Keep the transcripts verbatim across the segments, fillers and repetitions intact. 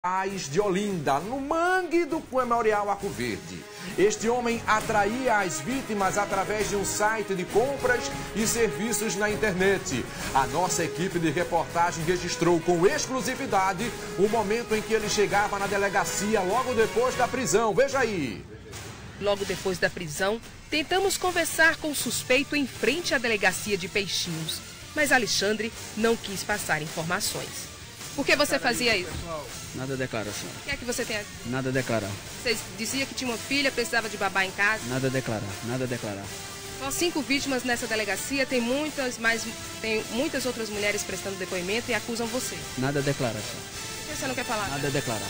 de Olinda, no mangue do Memorial Arco Verde. Este homem atraía as vítimas através de um site de compras e serviços na internet. A nossa equipe de reportagem registrou com exclusividade o momento em que ele chegava na delegacia logo depois da prisão. Veja aí. Logo depois da prisão, tentamos conversar com o suspeito em frente à delegacia de Peixinhos, mas Alexandre não quis passar informações. Por que você fazia isso? Nada a declaração. O que é que você tem? Nada a declarar. Você dizia que tinha uma filha, precisava de babá em casa? Nada a declarar, nada a declarar. Só cinco vítimas nessa delegacia, tem muitas, mas tem muitas outras mulheres prestando depoimento e acusam você. Nada a declarar, senhor. Por que você não quer falar? Nada a declarar.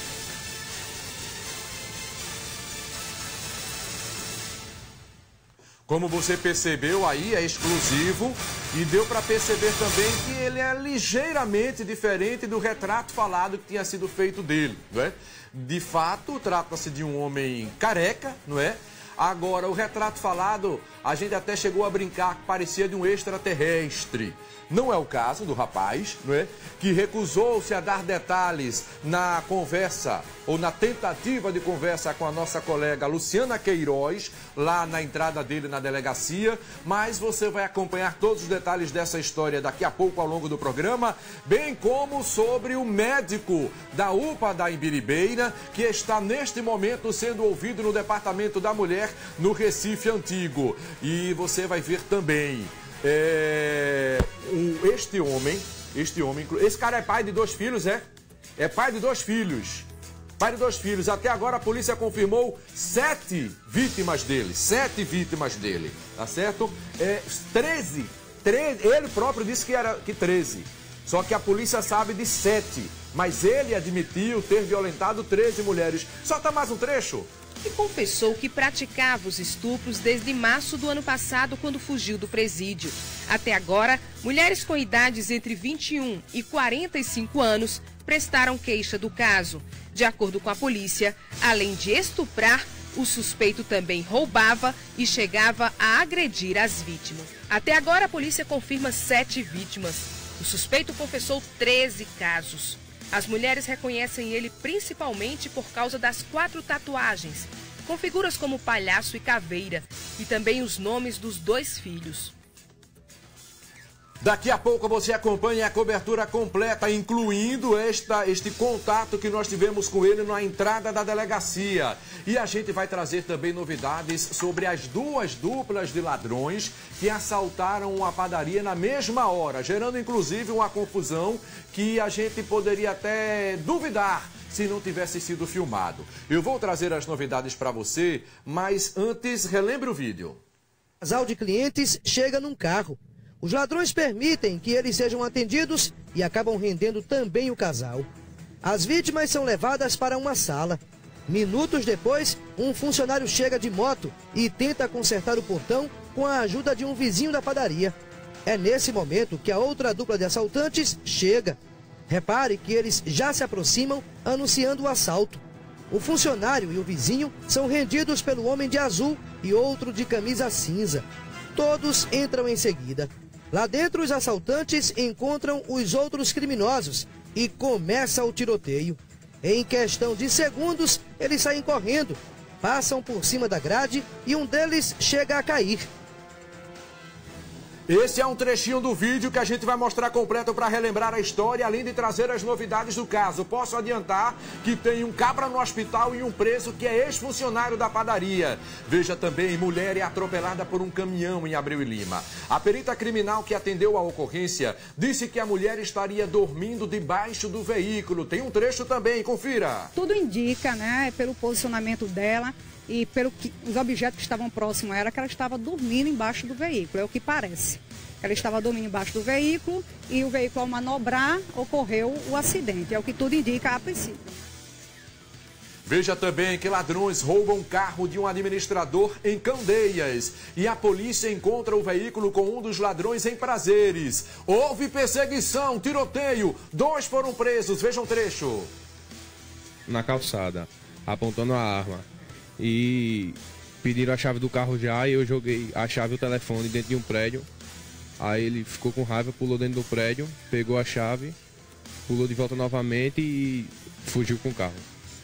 Como você percebeu aí, é exclusivo e deu para perceber também que ele é ligeiramente diferente do retrato falado que tinha sido feito dele, não é? De fato, trata-se de um homem careca, não é? Agora, o retrato falado, a gente até chegou a brincar que parecia de um extraterrestre. Não é o caso do rapaz, não é? Que recusou-se a dar detalhes na conversa ou na tentativa de conversa com a nossa colega Luciana Queiroz, lá na entrada dele na delegacia. Mas você vai acompanhar todos os detalhes dessa história daqui a pouco ao longo do programa, bem como sobre o médico da U P A da Imbiribeira, que está neste momento sendo ouvido no Departamento da Mulher no Recife Antigo. E você vai ver também é, um, este homem, este homem, esse cara é pai de dois filhos, é? É pai de dois filhos. Pai de dois filhos. Até agora a polícia confirmou sete vítimas dele. Sete vítimas dele. Tá certo? É, treze. treze. Ele próprio disse que era que treze. Só que a polícia sabe de sete. Mas ele admitiu ter violentado treze mulheres. Solta mais um trecho. E confessou que praticava os estupros desde março do ano passado, quando fugiu do presídio. Até agora, mulheres com idades entre vinte e um e quarenta e cinco anos prestaram queixa do caso. De acordo com a polícia, além de estuprar, o suspeito também roubava e chegava a agredir as vítimas. Até agora, a polícia confirma sete vítimas. O suspeito confessou treze casos. As mulheres reconhecem ele principalmente por causa das quatro tatuagens, com figuras como palhaço e caveira, e também os nomes dos dois filhos. Daqui a pouco você acompanha a cobertura completa, incluindo esta, este contato que nós tivemos com ele na entrada da delegacia. E a gente vai trazer também novidades sobre as duas duplas de ladrões que assaltaram uma padaria na mesma hora, gerando inclusive uma confusão que a gente poderia até duvidar se não tivesse sido filmado. Eu vou trazer as novidades para você, mas antes, relembre o vídeo. O casal de clientes chega num carro. Os ladrões permitem que eles sejam atendidos e acabam rendendo também o casal. As vítimas são levadas para uma sala. Minutos depois, um funcionário chega de moto e tenta consertar o portão com a ajuda de um vizinho da padaria. É nesse momento que a outra dupla de assaltantes chega. Repare que eles já se aproximam anunciando o assalto. O funcionário e o vizinho são rendidos pelo homem de azul e outro de camisa cinza. Todos entram em seguida. Lá dentro, os assaltantes encontram os outros criminosos e começa o tiroteio. Em questão de segundos, eles saem correndo, passam por cima da grade e um deles chega a cair. Esse é um trechinho do vídeo que a gente vai mostrar completo para relembrar a história, além de trazer as novidades do caso. Posso adiantar que tem um cabra no hospital e um preso que é ex-funcionário da padaria. Veja também, mulher é atropelada por um caminhão em Abreu e Lima. A perita criminal que atendeu a ocorrência disse que a mulher estaria dormindo debaixo do veículo. Tem um trecho também, confira. Tudo indica, né, pelo posicionamento dela e pelos os objetos que estavam próximos a ela, que ela estava dormindo embaixo do veículo, é o que parece. Ela estava dormindo embaixo do veículo e o veículo, ao manobrar, ocorreu o acidente, é o que tudo indica a princípio. Veja também que ladrões roubam um carro de um administrador em Candeias e a polícia encontra o veículo com um dos ladrões em Prazeres. Houve perseguição, tiroteio, dois foram presos, veja um trecho. Na calçada, apontando a arma. E pediram a chave do carro já e eu joguei a chave e o telefone dentro de um prédio. Aí ele ficou com raiva, pulou dentro do prédio, pegou a chave, pulou de volta novamente e fugiu com o carro.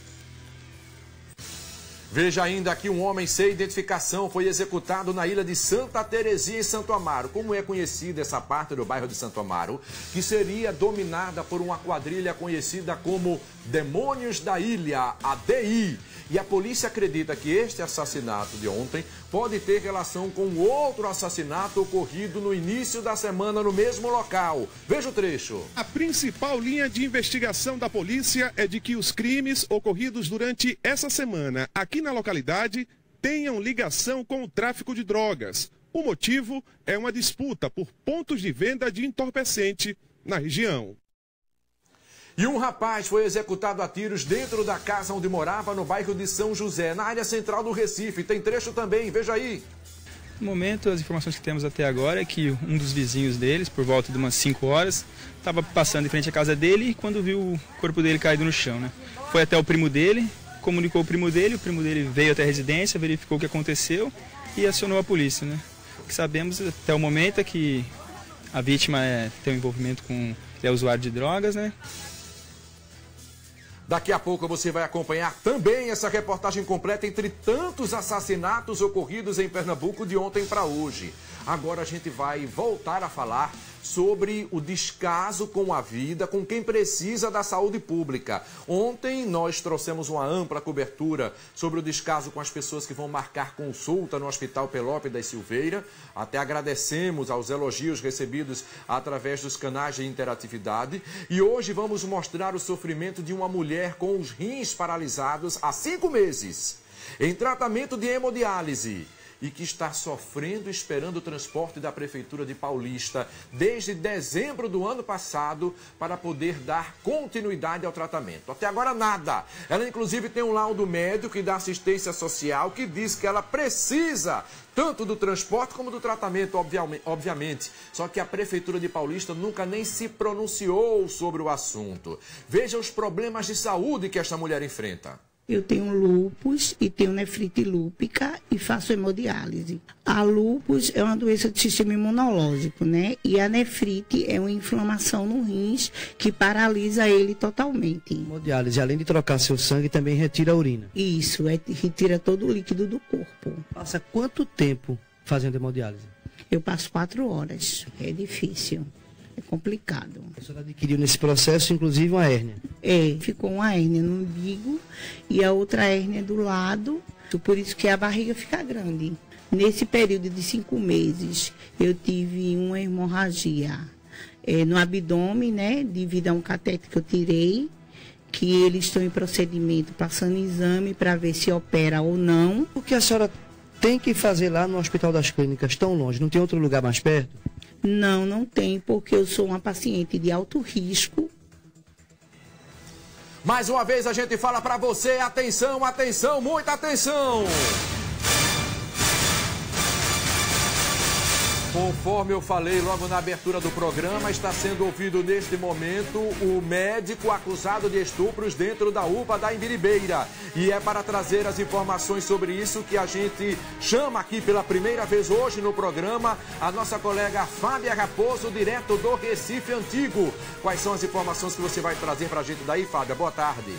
Veja ainda que um homem sem identificação foi executado na ilha de Santa Terezinha, em Santo Amaro. Como é conhecida essa parte do bairro de Santo Amaro, que seria dominada por uma quadrilha conhecida como Demônios da Ilha, a D I. E a polícia acredita que este assassinato de ontem pode ter relação com outro assassinato ocorrido no início da semana no mesmo local. Veja o trecho. A principal linha de investigação da polícia é de que os crimes ocorridos durante essa semana aqui na localidade tenham ligação com o tráfico de drogas. O motivo é uma disputa por pontos de venda de entorpecente na região. E um rapaz foi executado a tiros dentro da casa onde morava no bairro de São José, na área central do Recife. Tem trecho também, veja aí. No momento, as informações que temos até agora é que um dos vizinhos deles, por volta de umas cinco horas, estava passando em frente à casa dele e quando viu o corpo dele caído no chão, né? Foi até o primo dele, comunicou o primo dele, o primo dele veio até a residência, verificou o que aconteceu e acionou a polícia, né? O que sabemos até o momento é que a vítima é, tem um envolvimento com... é usuário de drogas, né? Daqui a pouco você vai acompanhar também essa reportagem completa entre tantos assassinatos ocorridos em Pernambuco de ontem para hoje. Agora a gente vai voltar a falar sobre o descaso com a vida, com quem precisa da saúde pública. Ontem nós trouxemos uma ampla cobertura sobre o descaso com as pessoas que vão marcar consulta no Hospital Pelópio da Silveira. Até agradecemos aos elogios recebidos através dos canais de interatividade. E hoje vamos mostrar o sofrimento de uma mulher com os rins paralisados há cinco meses, em tratamento de hemodiálise, e que está sofrendo esperando o transporte da Prefeitura de Paulista desde dezembro do ano passado para poder dar continuidade ao tratamento. Até agora nada. Ela inclusive tem um laudo médico e da assistência social que diz que ela precisa tanto do transporte como do tratamento, obviamente. Só que a Prefeitura de Paulista nunca nem se pronunciou sobre o assunto. Veja os problemas de saúde que esta mulher enfrenta. Eu tenho lúpus e tenho nefrite lúpica e faço hemodiálise. A lúpus é uma doença do sistema imunológico, né? E a nefrite é uma inflamação no rins que paralisa ele totalmente. Hemodiálise, além de trocar seu sangue, também retira a urina. Isso, é, retira todo o líquido do corpo. Passa quanto tempo fazendo hemodiálise? Eu passo quatro horas. É difícil. É complicado. A senhora adquiriu nesse processo, inclusive, uma hérnia? É, ficou uma hérnia no umbigo e a outra hérnia do lado, por isso que a barriga fica grande. Nesse período de cinco meses, eu tive uma hemorragia é, no abdômen, né, devido a um catéter que eu tirei, que eles estão em procedimento, passando exame para ver se opera ou não. O que a senhora tem que fazer lá no Hospital das Clínicas, tão longe? Não tem outro lugar mais perto? Não, não tem, porque eu sou uma paciente de alto risco. Mais uma vez a gente fala para você, atenção, atenção, muita atenção! Conforme eu falei logo na abertura do programa, está sendo ouvido neste momento o médico acusado de estupros dentro da U P A da Imbiribeira. E é para trazer as informações sobre isso que a gente chama aqui pela primeira vez hoje no programa a nossa colega Fábia Raposo, direto do Recife Antigo. Quais são as informações que você vai trazer para a gente daí, Fábia? Boa tarde.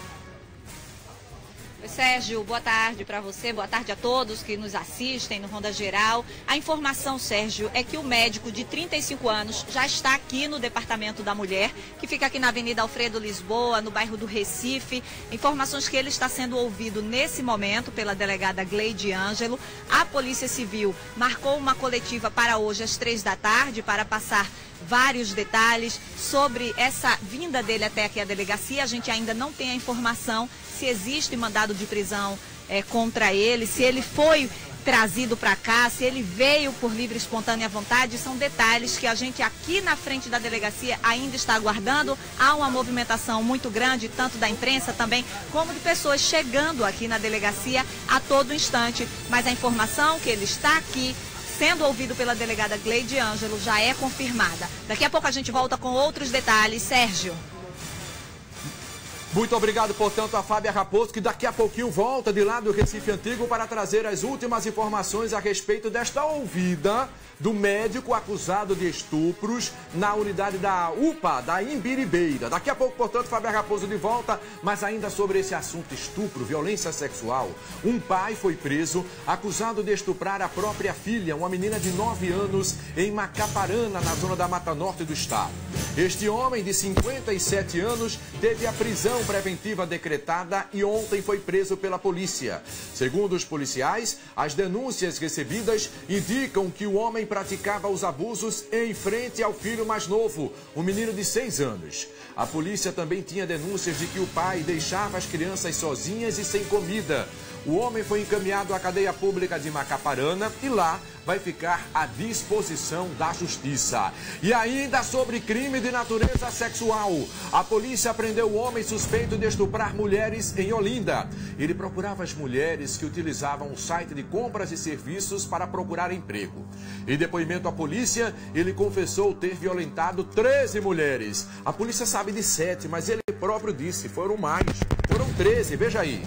Sérgio, boa tarde para você, boa tarde a todos que nos assistem no Ronda Geral. A informação, Sérgio, é que o médico de trinta e cinco anos já está aqui no Departamento da Mulher, que fica aqui na Avenida Alfredo Lisboa, no bairro do Recife. Informações que ele está sendo ouvido nesse momento pela delegada Gleide Ângelo. A Polícia Civil marcou uma coletiva para hoje às três da tarde para passar vários detalhes sobre essa vinda dele até aqui à delegacia. A gente ainda não tem a informação se existe mandado de prisão é, contra ele, se ele foi trazido para cá, se ele veio por livre e espontânea vontade. São detalhes que a gente aqui na frente da delegacia ainda está aguardando. Há uma movimentação muito grande, tanto da imprensa também, como de pessoas chegando aqui na delegacia a todo instante. Mas a informação que ele está aqui, sendo ouvido pela delegada Gleide Ângelo, já é confirmada. Daqui a pouco a gente volta com outros detalhes. Sérgio. Muito obrigado, portanto, a Fábia Raposo, que daqui a pouquinho volta de lá do Recife Antigo para trazer as últimas informações a respeito desta ouvida do médico acusado de estupros na unidade da U P A, da Imbiribeira. Daqui a pouco, portanto, Fábia Raposo de volta, mas ainda sobre esse assunto estupro, violência sexual. Um pai foi preso acusado de estuprar a própria filha, uma menina de nove anos, em Macaparana, na zona da Mata Norte do estado. Este homem, de cinquenta e sete anos, teve a prisão preventiva decretada e ontem foi preso pela polícia. Segundo os policiais, as denúncias recebidas indicam que o homem praticava os abusos em frente ao filho mais novo, um menino de seis anos. A polícia também tinha denúncias de que o pai deixava as crianças sozinhas e sem comida. O homem foi encaminhado à cadeia pública de Macaparana e lá vai ficar à disposição da justiça. E ainda sobre crime de natureza sexual, a polícia prendeu o homem suspeito de estuprar mulheres em Olinda. Ele procurava as mulheres que utilizavam o site de compras e serviços para procurar emprego. Em depoimento à polícia, ele confessou ter violentado treze mulheres. A polícia sabe de sete, mas ele próprio disse, foram mais. Foram treze, veja aí.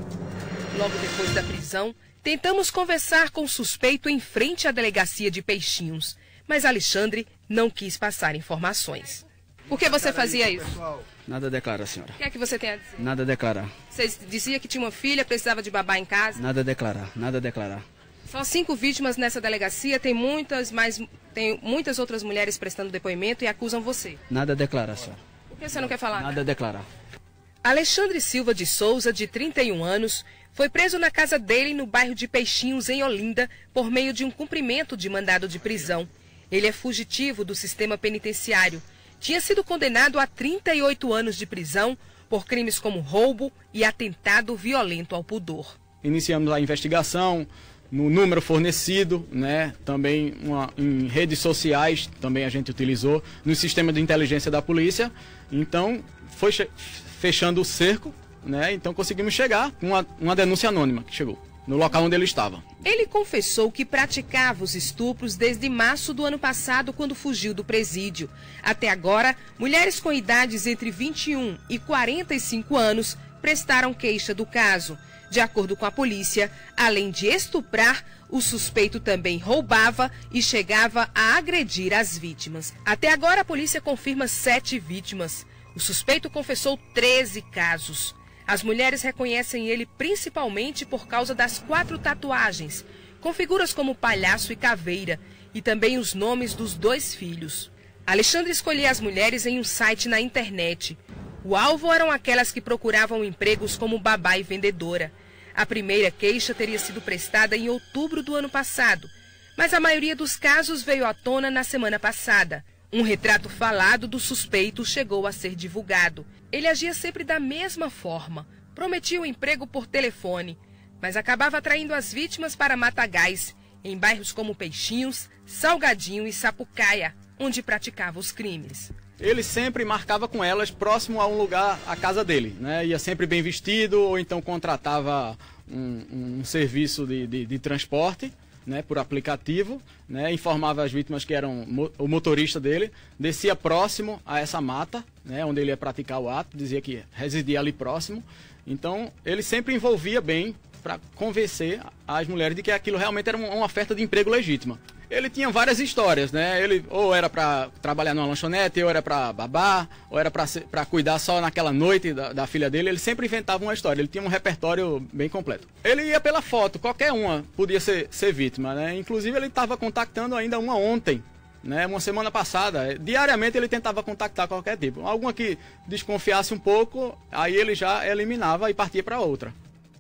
Logo depois da prisão, tentamos conversar com o suspeito em frente à delegacia de Peixinhos, mas Alexandre não quis passar informações. Por que você fazia isso? Nada a declarar, senhora. O que é que você tem a dizer? Nada a declarar. Você dizia que tinha uma filha, precisava de babá em casa? Nada a declarar, nada a declarar. São cinco vítimas nessa delegacia, tem muitas, mais, tem muitas outras mulheres prestando depoimento e acusam você. Nada a declarar, senhora. Por que você não quer falar? Nada a declarar. Alexandre Silva de Souza, de trinta e um anos, foi preso na casa dele no bairro de Peixinhos, em Olinda, por meio de um cumprimento de mandado de prisão. Ele é fugitivo do sistema penitenciário. Tinha sido condenado a trinta e oito anos de prisão por crimes como roubo e atentado violento ao pudor. Iniciamos a investigação no número fornecido, né? Também uma, em redes sociais, também a gente utilizou, no sistema de inteligência da polícia. Então, foi fechando o cerco, né? Então conseguimos chegar com uma, uma denúncia anônima que chegou no local onde ele estava. Ele confessou que praticava os estupros desde março do ano passado, quando fugiu do presídio. Até agora, mulheres com idades entre vinte e um e quarenta e cinco anos prestaram queixa do caso. De acordo com a polícia, além de estuprar, o suspeito também roubava e chegava a agredir as vítimas. Até agora, a polícia confirma sete vítimas. O suspeito confessou treze casos. As mulheres reconhecem ele principalmente por causa das quatro tatuagens, com figuras como palhaço e caveira, e também os nomes dos dois filhos. Alexandre escolhia as mulheres em um site na internet. O alvo eram aquelas que procuravam empregos como babá e vendedora. A primeira queixa teria sido prestada em outubro do ano passado, mas a maioria dos casos veio à tona na semana passada. Um retrato falado do suspeito chegou a ser divulgado. Ele agia sempre da mesma forma. Prometia o emprego por telefone, mas acabava atraindo as vítimas para Matagais, em bairros como Peixinhos, Salgadinho e Sapucaia, onde praticava os crimes. Ele sempre marcava com elas próximo a um lugar, a casa dele, né? Ia sempre bem vestido, ou então contratava um, um serviço de, de, de transporte, né, por aplicativo, né, informava as vítimas que eram mo o motorista dele, descia próximo a essa mata, né, onde ele ia praticar o ato, dizia que residia ali próximo. Então, ele sempre envolvia bem para convencer as mulheres de que aquilo realmente era uma oferta de emprego legítima. Ele tinha várias histórias, né? Ele ou era para trabalhar numa lanchonete, ou era para babar, ou era para cuidar só naquela noite da, da filha dele. Ele sempre inventava uma história, ele tinha um repertório bem completo. Ele ia pela foto, qualquer uma podia ser, ser vítima, né? Inclusive ele estava contactando ainda uma ontem, né? Uma semana passada. Diariamente ele tentava contactar qualquer tipo. Alguma que desconfiasse um pouco, aí ele já eliminava e partia para outra.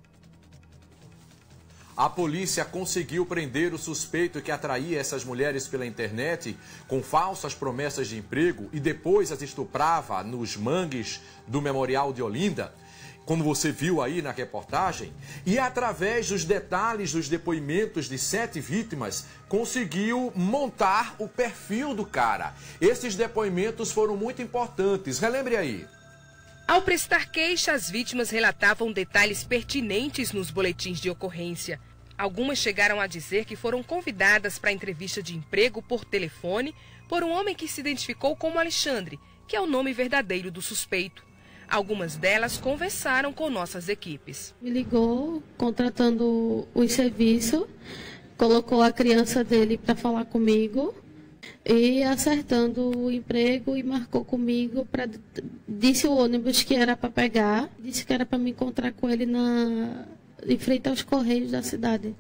A polícia conseguiu prender o suspeito que atraía essas mulheres pela internet com falsas promessas de emprego e depois as estuprava nos mangues do Memorial de Olinda, como você viu aí na reportagem. E através dos detalhes dos depoimentos de sete vítimas, conseguiu montar o perfil do cara. Esses depoimentos foram muito importantes. Relembre aí. Ao prestar queixa, as vítimas relatavam detalhes pertinentes nos boletins de ocorrência. Algumas chegaram a dizer que foram convidadas para entrevista de emprego por telefone por um homem que se identificou como Alexandre, que é o nome verdadeiro do suspeito. Algumas delas conversaram com nossas equipes. Me ligou contratando os serviços, colocou a criança dele para falar comigo e acertando o emprego e marcou comigo, pra, disse o ônibus que era para pegar, disse que era para me encontrar com ele na, em frente aos Correios da cidade.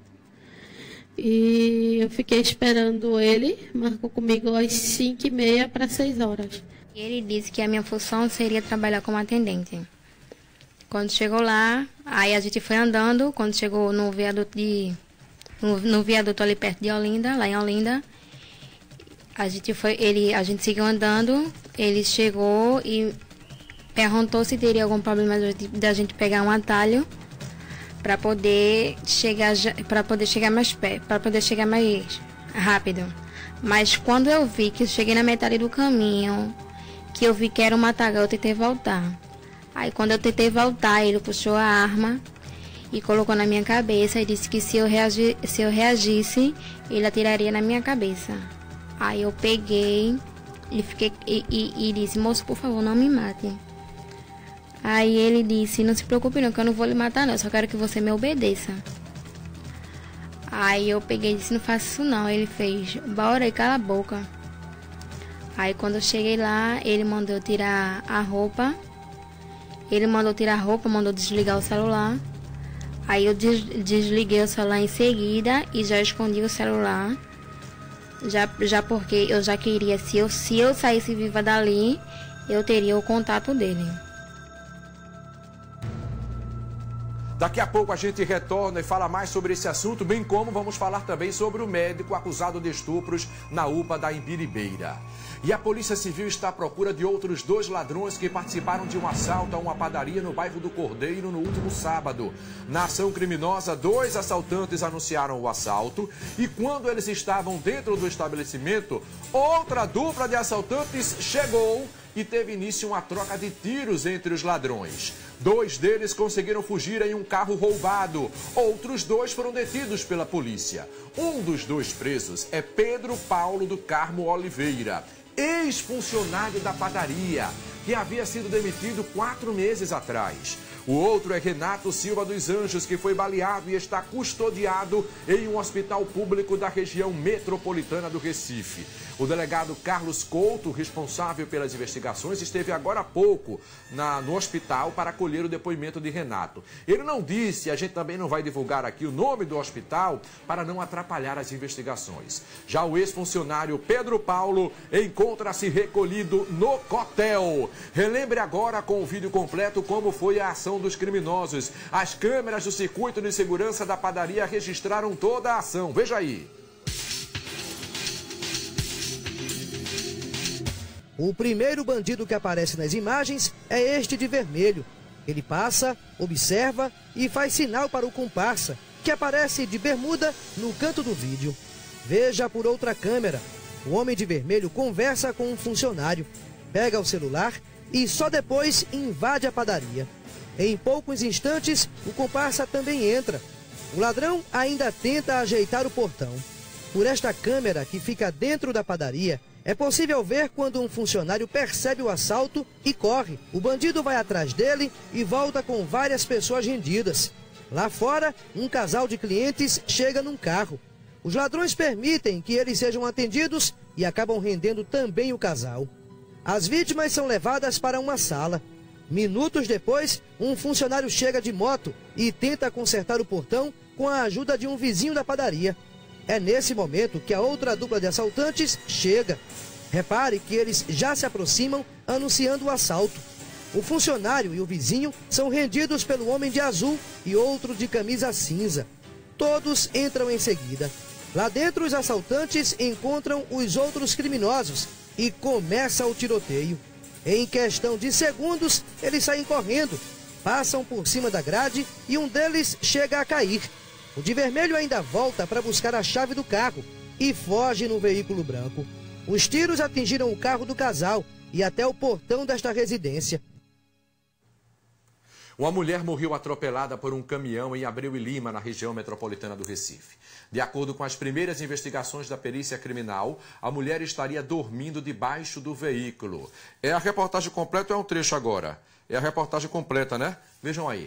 E eu fiquei esperando ele, marcou comigo às cinco e meia para seis horas. Ele disse que a minha função seria trabalhar como atendente. Quando chegou lá, aí a gente foi andando, quando chegou no viaduto, de, no, no viaduto ali perto de Olinda, lá em Olinda, a gente, foi, ele, a gente seguiu andando, ele chegou e perguntou se teria algum problema da gente pegar um atalho para poder chegar para poder chegar mais perto, para poder chegar mais rápido. Mas quando eu vi que eu cheguei na metade do caminho, que eu vi que era um matagal, eu tentei voltar. Aí quando eu tentei voltar, ele puxou a arma e colocou na minha cabeça e disse que se eu, reagi, se eu reagisse, ele atiraria na minha cabeça. Aí eu peguei e, fiquei, e, e, e disse, moço, por favor, não me mate. Aí ele disse, não se preocupe não, que eu não vou lhe matar não, eu só quero que você me obedeça. Aí eu peguei e disse, não faça isso não. Ele fez, bora e cala a boca. Aí quando eu cheguei lá, ele mandou tirar a roupa. Ele mandou tirar a roupa, mandou desligar o celular. Aí eu des desliguei o celular em seguida e já escondi o celular. Já, já porque eu já queria, se eu, se eu saísse viva dali, eu teria o contato dele. Daqui a pouco a gente retorna e fala mais sobre esse assunto, bem como vamos falar também sobre o médico acusado de estupros na U P A da Imbiribeira. E a Polícia Civil está à procura de outros dois ladrões que participaram de um assalto a uma padaria no bairro do Cordeiro no último sábado. Na ação criminosa, dois assaltantes anunciaram o assalto e quando eles estavam dentro do estabelecimento, outra dupla de assaltantes chegou e teve início uma troca de tiros entre os ladrões. Dois deles conseguiram fugir em um carro roubado. Outros dois foram detidos pela polícia. Um dos dois presos é Pedro Paulo do Carmo Oliveira, ex-funcionário da padaria, que havia sido demitido quatro meses atrás. O outro é Renato Silva dos Anjos, que foi baleado e está custodiado em um hospital público da região metropolitana do Recife. O delegado Carlos Couto, responsável pelas investigações, esteve agora há pouco na, no hospital para colher o depoimento de Renato. Ele não disse, a gente também não vai divulgar aqui o nome do hospital para não atrapalhar as investigações. Já o ex-funcionário Pedro Paulo encontra-se recolhido no cotel. Relembre agora com o vídeo completo como foi a ação dos criminosos. As câmeras do circuito de segurança da padaria registraram toda a ação. Veja aí. O primeiro bandido que aparece nas imagens é este de vermelho. Ele passa, observa e faz sinal para o comparsa, que aparece de bermuda no canto do vídeo. Veja por outra câmera. O homem de vermelho conversa com um funcionário, pega o celular e só depois invade a padaria. Em poucos instantes, o comparsa também entra. O ladrão ainda tenta ajeitar o portão. Por esta câmera que fica dentro da padaria, é possível ver quando um funcionário percebe o assalto e corre. O bandido vai atrás dele e volta com várias pessoas rendidas. Lá fora, um casal de clientes chega num carro. Os ladrões permitem que eles sejam atendidos e acabam rendendo também o casal. As vítimas são levadas para uma sala. Minutos depois, um funcionário chega de moto e tenta consertar o portão com a ajuda de um vizinho da padaria. É nesse momento que a outra dupla de assaltantes chega. Repare que eles já se aproximam anunciando o assalto. O funcionário e o vizinho são rendidos pelo homem de azul e outro de camisa cinza. Todos entram em seguida. Lá dentro, os assaltantes encontram os outros criminosos e começa o tiroteio. Em questão de segundos, eles saem correndo, passam por cima da grade e um deles chega a cair. O de vermelho ainda volta para buscar a chave do carro e foge no veículo branco. Os tiros atingiram o carro do casal e até o portão desta residência. Uma mulher morreu atropelada por um caminhão em Abreu e Lima, na região metropolitana do Recife. De acordo com as primeiras investigações da perícia criminal, a mulher estaria dormindo debaixo do veículo. É a reportagem completa, é um trecho agora. é a reportagem completa, né? Vejam aí.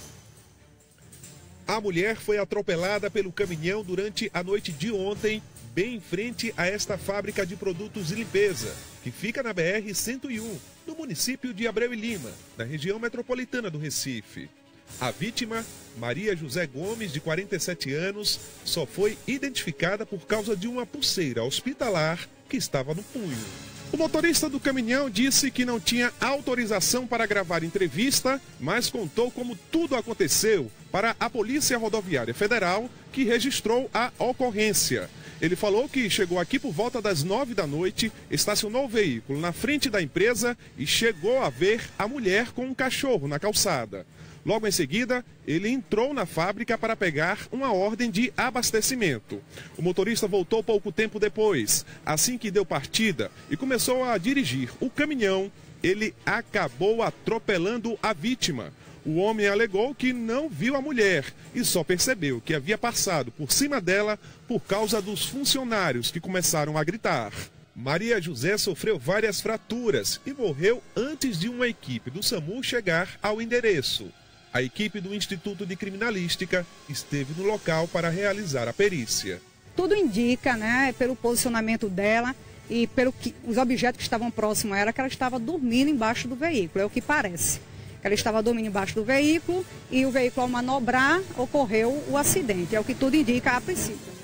A mulher foi atropelada pelo caminhão durante a noite de ontem, bem em frente a esta fábrica de produtos de limpeza, que fica na B R cento e um, no município de Abreu e Lima, na região metropolitana do Recife. A vítima, Maria José Gomes, de quarenta e sete anos, só foi identificada por causa de uma pulseira hospitalar que estava no punho. O motorista do caminhão disse que não tinha autorização para gravar entrevista, mas contou como tudo aconteceu para a Polícia Rodoviária Federal, que registrou a ocorrência. Ele falou que chegou aqui por volta das nove da noite, estacionou o veículo na frente da empresa e chegou a ver a mulher com um cachorro na calçada. Logo em seguida, ele entrou na fábrica para pegar uma ordem de abastecimento. O motorista voltou pouco tempo depois. Assim que deu partida e começou a dirigir o caminhão, ele acabou atropelando a vítima. O homem alegou que não viu a mulher e só percebeu que havia passado por cima dela por causa dos funcionários que começaram a gritar. Maria José sofreu várias fraturas e morreu antes de uma equipe do SAMU chegar ao endereço. A equipe do Instituto de Criminalística esteve no local para realizar a perícia. Tudo indica, né, pelo posicionamento dela e pelos os objetos que estavam próximos a ela, que ela estava dormindo embaixo do veículo, é o que parece. Ela estava dormindo embaixo do veículo e o veículo, ao manobrar, ocorreu o acidente, é o que tudo indica a princípio.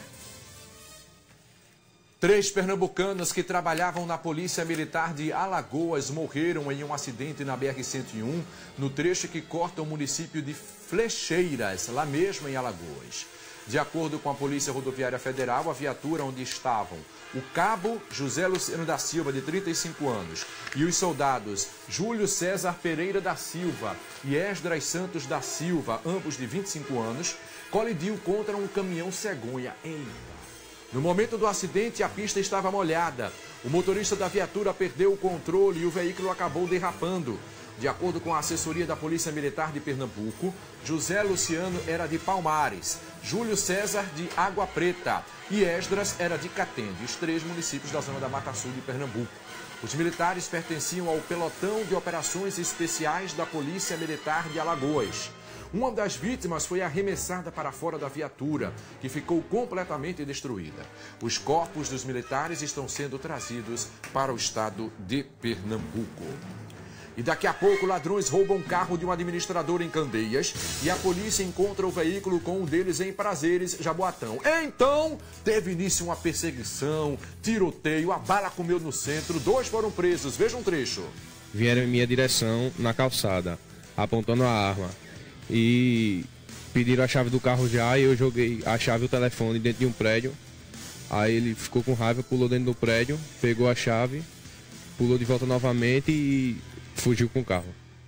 Três pernambucanos que trabalhavam na Polícia Militar de Alagoas morreram em um acidente na B R cento e um, no trecho que corta o município de Flecheiras, lá mesmo em Alagoas. De acordo com a Polícia Rodoviária Federal, a viatura onde estavam o cabo José Luciano da Silva, de trinta e cinco anos, e os soldados Júlio César Pereira da Silva e Esdras Santos da Silva, ambos de vinte e cinco anos, colidiu contra um caminhão cegonha. Eita! No momento do acidente, a pista estava molhada. O motorista da viatura perdeu o controle e o veículo acabou derrapando. De acordo com a assessoria da Polícia Militar de Pernambuco, José Luciano era de Palmares, Júlio César de Água Preta e Esdras era de Catende, os três municípios da zona da Mata Sul de Pernambuco. Os militares pertenciam ao pelotão de operações especiais da Polícia Militar de Alagoas. Uma das vítimas foi arremessada para fora da viatura, que ficou completamente destruída. Os corpos dos militares estão sendo trazidos para o estado de Pernambuco. E daqui a pouco, ladrões roubam um carro de um administrador em Candeias e a polícia encontra o veículo com um deles em Prazeres, Jaboatão. Então, teve início uma perseguição, tiroteio, a bala comeu no centro, dois foram presos. Veja um trecho. Vieram em minha direção na calçada, apontando a arma. E pediram a chave do carro já e eu joguei a chave e o telefone dentro de um prédio. Aí ele ficou com raiva, pulou dentro do prédio, pegou a chave, pulou de volta novamente e fugiu com o carro.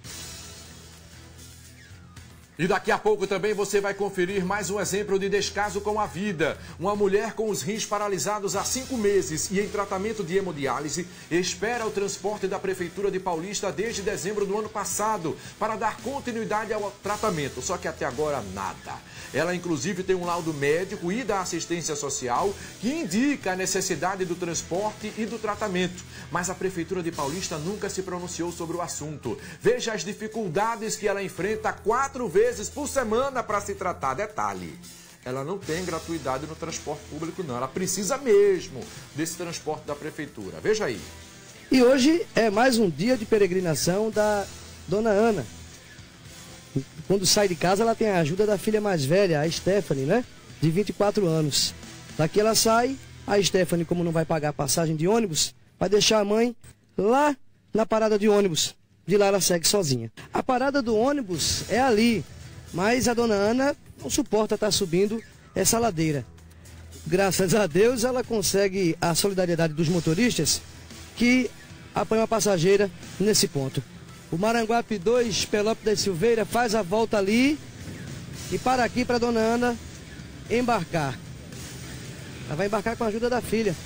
E daqui a pouco também você vai conferir mais um exemplo de descaso com a vida. Uma mulher com os rins paralisados há cinco meses e em tratamento de hemodiálise espera o transporte da Prefeitura de Paulista desde dezembro do ano passado para dar continuidade ao tratamento. Só que até agora nada. Ela inclusive tem um laudo médico e da assistência social que indica a necessidade do transporte e do tratamento. Mas a Prefeitura de Paulista nunca se pronunciou sobre o assunto. Veja as dificuldades que ela enfrenta quatro vezes por semana para se tratar. Detalhe, ela não tem gratuidade no transporte público não, ela precisa mesmo desse transporte da prefeitura. Veja aí. E hoje é mais um dia de peregrinação da dona Ana. Quando sai de casa ela tem a ajuda da filha mais velha, a Stephanie, né? De vinte e quatro anos. Daqui ela sai, a Stephanie, como não vai pagar a passagem de ônibus, vai deixar a mãe lá na parada de ônibus. De lá ela segue sozinha. A parada do ônibus é ali, mas a dona Ana não suporta estar subindo essa ladeira. Graças a Deus ela consegue a solidariedade dos motoristas que apoiam a passageira nesse ponto. O Maranguape dois, Pelópio da Silveira, faz a volta ali e para aqui para a dona Ana embarcar. Ela vai embarcar com a ajuda da filha.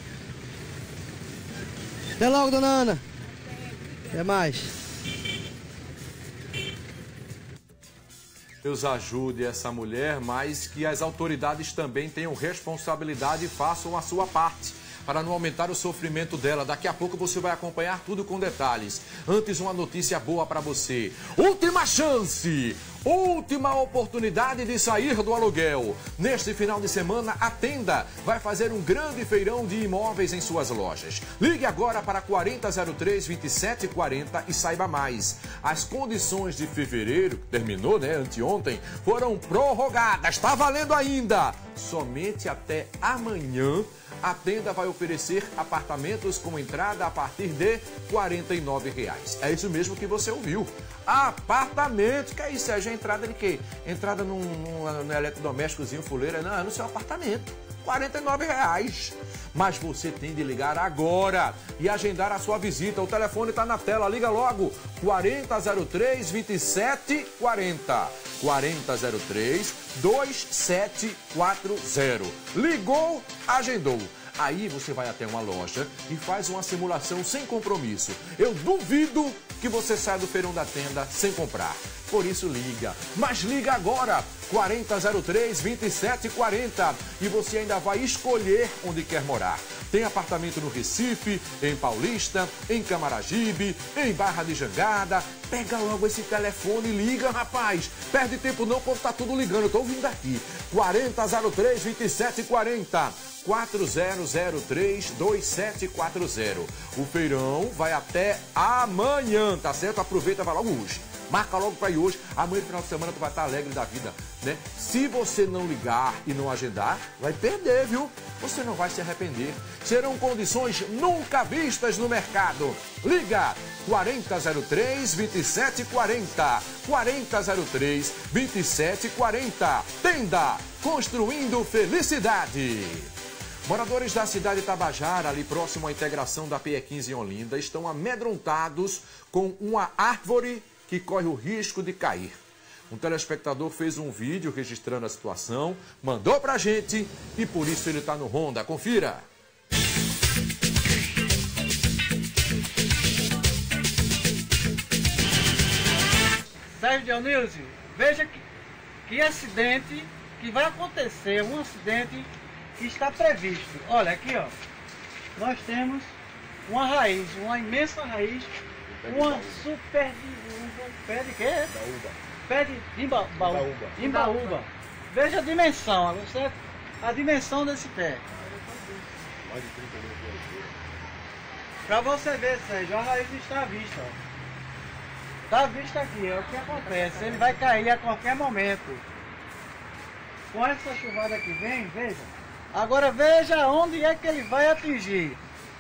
Até logo, dona Ana. Até mais. Deus ajude essa mulher, mas que as autoridades também tenham responsabilidade e façam a sua parte. para não aumentar o sofrimento dela. Daqui a pouco você vai acompanhar tudo com detalhes. Antes, uma notícia boa para você. Última chance! Última oportunidade de sair do aluguel. Neste final de semana, a Tenda vai fazer um grande feirão de imóveis em suas lojas. Ligue agora para quarenta zero três, vinte e sete quarenta e saiba mais. As condições de fevereiro, que terminou, né, anteontem, foram prorrogadas. Está valendo ainda. Somente até amanhã, a Tenda vai oferecer apartamentos com entrada a partir de quarenta e nove reais. É isso mesmo que você ouviu. Apartamento, que é isso? É entrada de quê? Entrada num, num, num eletrodomésticozinho, fuleira? Não, é no seu apartamento. quarenta e nove reais. Mas você tem de ligar agora e agendar a sua visita. O telefone está na tela. Liga logo. quarenta zero três, vinte e sete quarenta. quarenta zero três, vinte e sete quarenta. Ligou, agendou. Aí você vai até uma loja e faz uma simulação sem compromisso. Eu duvido que você saia do feirão da Tenda sem comprar. Por isso liga. Mas liga agora. quarenta zero três, vinte e sete quarenta. E você ainda vai escolher onde quer morar. Tem apartamento no Recife, em Paulista, em Camaragibe, em Barra de Jangada. Pega logo esse telefone e liga, rapaz. Perde tempo não, o povo tá tudo ligando. Eu tô ouvindo aqui. quarenta zero três, vinte e sete quarenta. quatro zero zero três, dois sete quatro zero. O feirão vai até amanhã, tá certo? Aproveita, vai logo hoje. Marca logo para ir hoje. Amanhã, no final de semana, tu vai estar alegre da vida, né? Se você não ligar e não agendar, vai perder, viu? Você não vai se arrepender. Serão condições nunca vistas no mercado. Liga! quarenta zero três, vinte e sete quarenta. quarenta zero três, vinte e sete quarenta. Tenda, construindo felicidade. Moradores da cidade de Tabajara, ali próximo à integração da P E quinze em Olinda, estão amedrontados com uma árvore que corre o risco de cair. Um telespectador fez um vídeo registrando a situação, mandou pra gente e por isso ele está no Ronda. Confira! Sérgio Dionísio, veja que, que acidente que vai acontecer, um acidente que está previsto. Olha aqui, ó, nós temos uma raiz, uma imensa raiz, uma super pé de quê? Pé de imbaúba. Imbaúba. Veja a dimensão, você, a dimensão desse pé. Mais de trinta metros. Para você ver, Sérgio, a raiz está à vista. Está à vista aqui, é o que acontece. Ele vai cair a qualquer momento. Com essa chuvada que vem, veja. Agora veja onde é que ele vai atingir.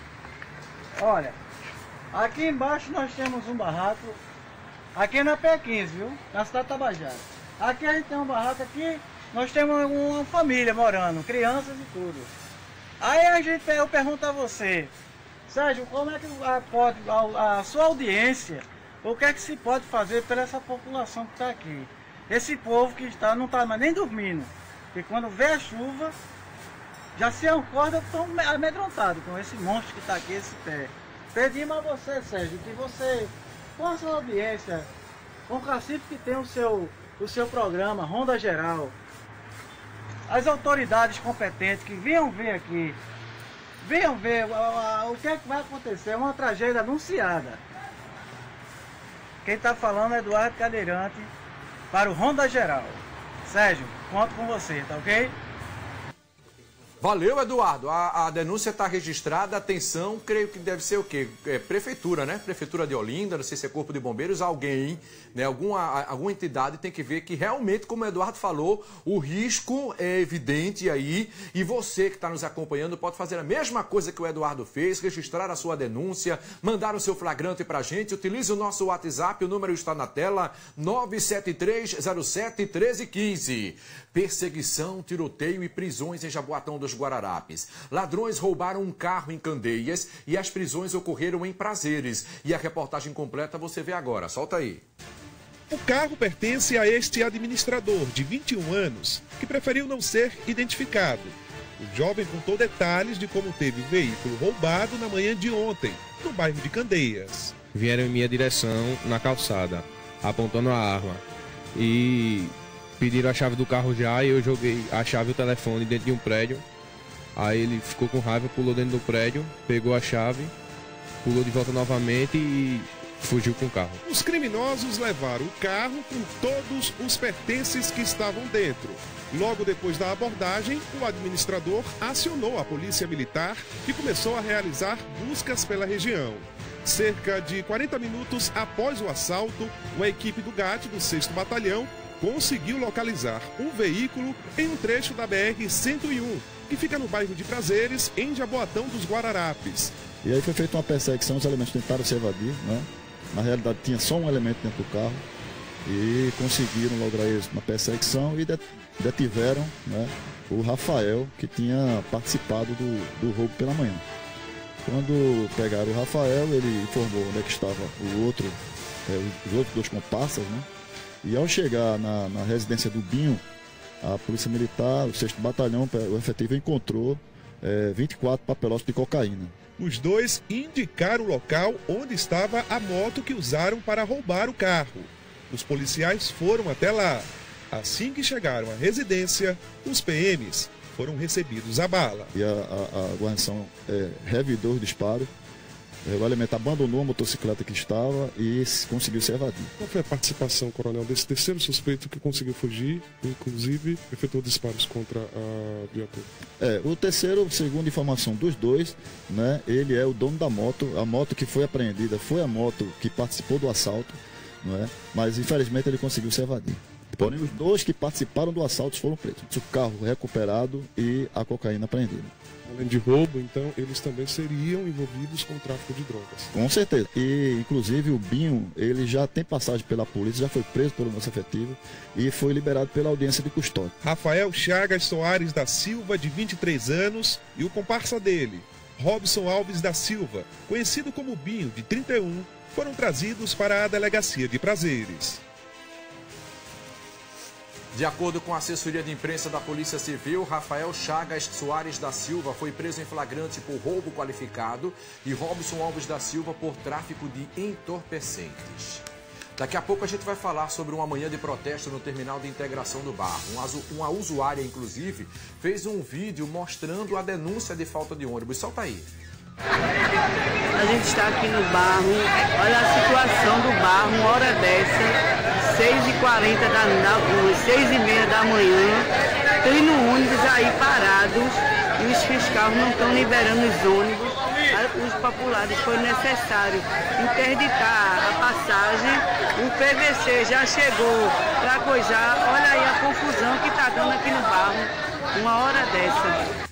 Olha, aqui embaixo nós temos um barraco. Aqui é na P E quinze, viu? Na cidade de Tabajara. Aqui a gente tem um barraco aqui. Nós temos uma família morando, crianças e tudo. Aí a gente, eu pergunto a você, Sérgio, como é que a, pode, a, a sua audiência, o que é que se pode fazer pela essa população que está aqui? Esse povo que está, não está mais nem dormindo. Porque quando vê a chuva, já se acorda tão amedrontado com esse monstro que está aqui, esse pé. Pedimos a você, Sérgio, que você, com a sua audiência, com o Cacife que tem o seu, o seu programa, Ronda Geral, as autoridades competentes que venham ver aqui, venham ver a, a, o que é que vai acontecer, é uma tragédia anunciada. Quem está falando é Eduardo Cadeirante para o Ronda Geral. Sérgio, conto com você, tá ok? Valeu, Eduardo. A, a denúncia está registrada. Atenção, creio que deve ser o quê? É, prefeitura, né? Prefeitura de Olinda, não sei se é Corpo de Bombeiros, alguém, né? Alguma, alguma entidade tem que ver que realmente, como o Eduardo falou, o risco é evidente aí. E você que está nos acompanhando pode fazer a mesma coisa que o Eduardo fez, registrar a sua denúncia, mandar o seu flagrante para a gente. Utilize o nosso WhatsApp, o número está na tela, nove sete três zero sete um três um cinco. Perseguição, tiroteio e prisões em Jaboatão dos Guararapes. Ladrões roubaram um carro em Candeias e as prisões ocorreram em Prazeres. E a reportagem completa você vê agora. Solta aí. O carro pertence a este administrador de vinte e um anos, que preferiu não ser identificado. O jovem contou detalhes de como teve o veículo roubado na manhã de ontem, no bairro de Candeias. Vieram em minha direção na calçada, apontando a arma. E pediram a chave do carro já e eu joguei a chave e o telefone dentro de um prédio. Aí ele ficou com raiva, pulou dentro do prédio, pegou a chave, pulou de volta novamente e fugiu com o carro. Os criminosos levaram o carro com todos os pertences que estavam dentro. Logo depois da abordagem, o administrador acionou a polícia militar e começou a realizar buscas pela região. Cerca de quarenta minutos após o assalto, uma equipe do G A T do sexto Batalhão conseguiu localizar um veículo em um trecho da B R cento e um, que fica no bairro de Prazeres, em Jaboatão dos Guararapes. E aí foi feita uma perseguição, os elementos tentaram se evadir, né? Na realidade tinha só um elemento dentro do carro e conseguiram lograr isso na perseguição e detiveram, né, o Rafael, que tinha participado do, do roubo pela manhã. Quando pegaram o Rafael, ele informou onde é que estava o outro, é, os outros dois comparsas, né? E ao chegar na, na residência do Binho, a Polícia Militar, o sexto Batalhão, o efetivo encontrou é, vinte e quatro papelotes de cocaína. Os dois indicaram o local onde estava a moto que usaram para roubar o carro. Os policiais foram até lá. Assim que chegaram à residência, os P Ms foram recebidos a bala. E a, a, a guarnição é, revidou os disparos. O elemento abandonou a motocicleta que estava e conseguiu se evadir. Qual foi a participação, coronel, desse terceiro suspeito que conseguiu fugir, inclusive efetuou disparos contra a viatura? É, o terceiro, segundo informação dos dois, né, ele é o dono da moto. A moto que foi apreendida foi a moto que participou do assalto, não é? Mas infelizmente ele conseguiu se evadir. Porém, os dois que participaram do assalto foram presos. O carro recuperado e a cocaína apreendida. Além de roubo, então, eles também seriam envolvidos com o tráfico de drogas. Com certeza. E, inclusive, o Binho, ele já tem passagem pela polícia, já foi preso pelo nosso efetivo e foi liberado pela audiência de custódia. Rafael Chagas Soares da Silva, de vinte e três anos, e o comparsa dele, Robson Alves da Silva, conhecido como Binho, de trinta e um, foram trazidos para a delegacia de Prazeres. De acordo com a assessoria de imprensa da Polícia Civil, Rafael Chagas Soares da Silva foi preso em flagrante por roubo qualificado e Robson Alves da Silva por tráfico de entorpecentes. Daqui a pouco a gente vai falar sobre uma manhã de protesto no terminal de integração do Barro. Uma usuária, inclusive, fez um vídeo mostrando a denúncia de falta de ônibus. Solta aí. A gente está aqui no Barro, olha a situação do Barro, uma hora dessa, seis e quarenta da noite, seis e meia da manhã, tendo ônibus aí parados e os fiscais não estão liberando os ônibus. Os populares foi necessário interditar a passagem, o P V C já chegou para coisar, olha aí a confusão que está dando aqui no Barro, uma hora dessa.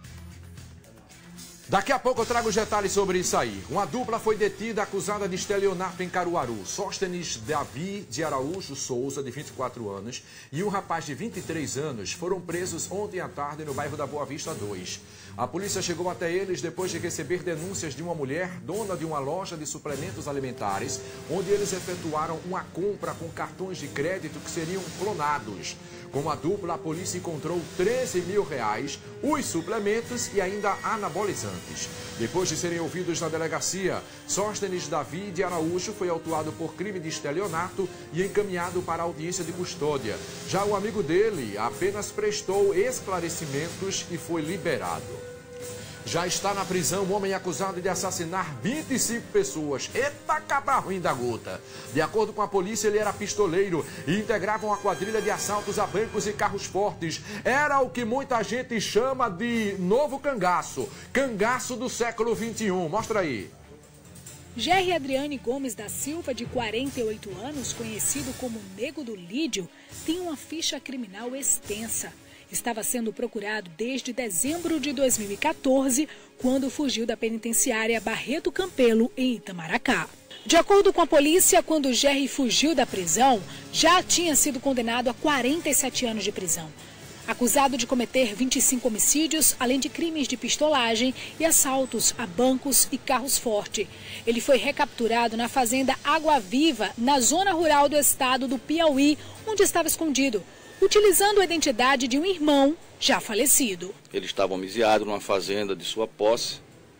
Daqui a pouco eu trago os detalhes sobre isso aí. Uma dupla foi detida acusada de estelionato em Caruaru. Sóstenes Davi de Araújo Souza, de vinte e quatro anos, e um rapaz de vinte e três anos foram presos ontem à tarde no bairro da Boa Vista dois. A polícia chegou até eles depois de receber denúncias de uma mulher, dona de uma loja de suplementos alimentares, onde eles efetuaram uma compra com cartões de crédito que seriam clonados. Com a dupla, a polícia encontrou treze mil reais, os suplementos e ainda anabolizantes. Depois de serem ouvidos na delegacia, Sóstenes Davi de Araújo foi autuado por crime de estelionato e encaminhado para a audiência de custódia. Já o amigo dele apenas prestou esclarecimentos e foi liberado. Já está na prisão o homem acusado de assassinar vinte e cinco pessoas. Eita, cabra ruim da gota. De acordo com a polícia, ele era pistoleiro e integrava uma quadrilha de assaltos a bancos e carros fortes. Era o que muita gente chama de novo cangaço. Cangaço do século vinte e um. Mostra aí. Gerry Adriane Gomes da Silva, de quarenta e oito anos, conhecido como Nego do Lídio, tem uma ficha criminal extensa. Estava sendo procurado desde dezembro de dois mil e quatorze, quando fugiu da penitenciária Barreto Campelo, em Itamaracá. De acordo com a polícia, quando Gerry fugiu da prisão, já tinha sido condenado a quarenta e sete anos de prisão. Acusado de cometer vinte e cinco homicídios, além de crimes de pistolagem e assaltos a bancos e carros forte. Ele foi recapturado na fazenda Água Viva, na zona rural do estado do Piauí, onde estava escondido, utilizando a identidade de um irmão já falecido. Ele estava homiciado numa fazenda de sua posse,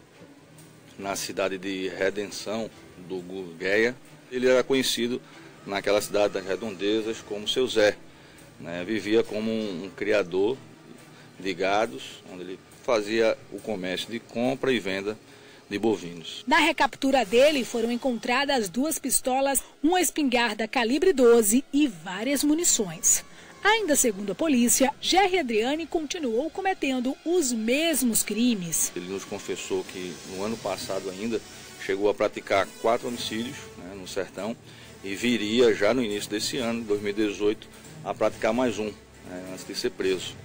na cidade de Redenção do Gurgueia. Ele era conhecido naquela cidade das redondezas como Seu Zé. Né? Vivia como um, um criador de gados, onde ele fazia o comércio de compra e venda de bovinos. Na recaptura dele foram encontradas duas pistolas, uma espingarda calibre doze e várias munições. Ainda segundo a polícia, Gerry Adriani continuou cometendo os mesmos crimes. Ele nos confessou que no ano passado ainda chegou a praticar quatro homicídios, né, no sertão, e viria já no início desse ano, dois mil e dezoito, a praticar mais um, né, antes de ser preso.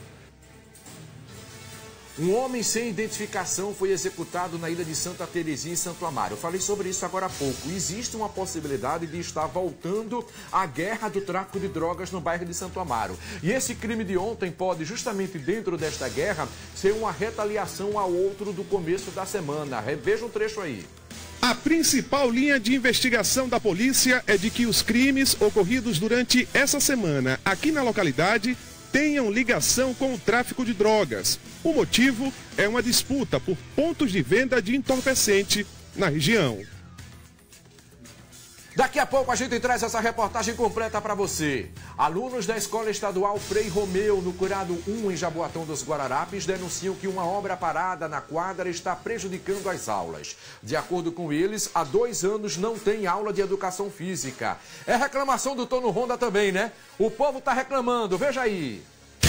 Um homem sem identificação foi executado na ilha de Santa Terezinha, em Santo Amaro. Eu falei sobre isso agora há pouco. Existe uma possibilidade de estar voltando a guerra do tráfico de drogas no bairro de Santo Amaro. E esse crime de ontem pode, justamente dentro desta guerra, ser uma retaliação ao outro do começo da semana. Veja um trecho aí. A principal linha de investigação da polícia é de que os crimes ocorridos durante essa semana aqui na localidade tenham ligação com o tráfico de drogas. O motivo é uma disputa por pontos de venda de entorpecente na região. Daqui a pouco a gente traz essa reportagem completa para você. Alunos da Escola Estadual Frei Romeu, no Curado um, em Jaboatão dos Guararapes, denunciam que uma obra parada na quadra está prejudicando as aulas. De acordo com eles, há dois anos não tem aula de educação física. É reclamação do Tono Honda também, né? O povo está reclamando, veja aí.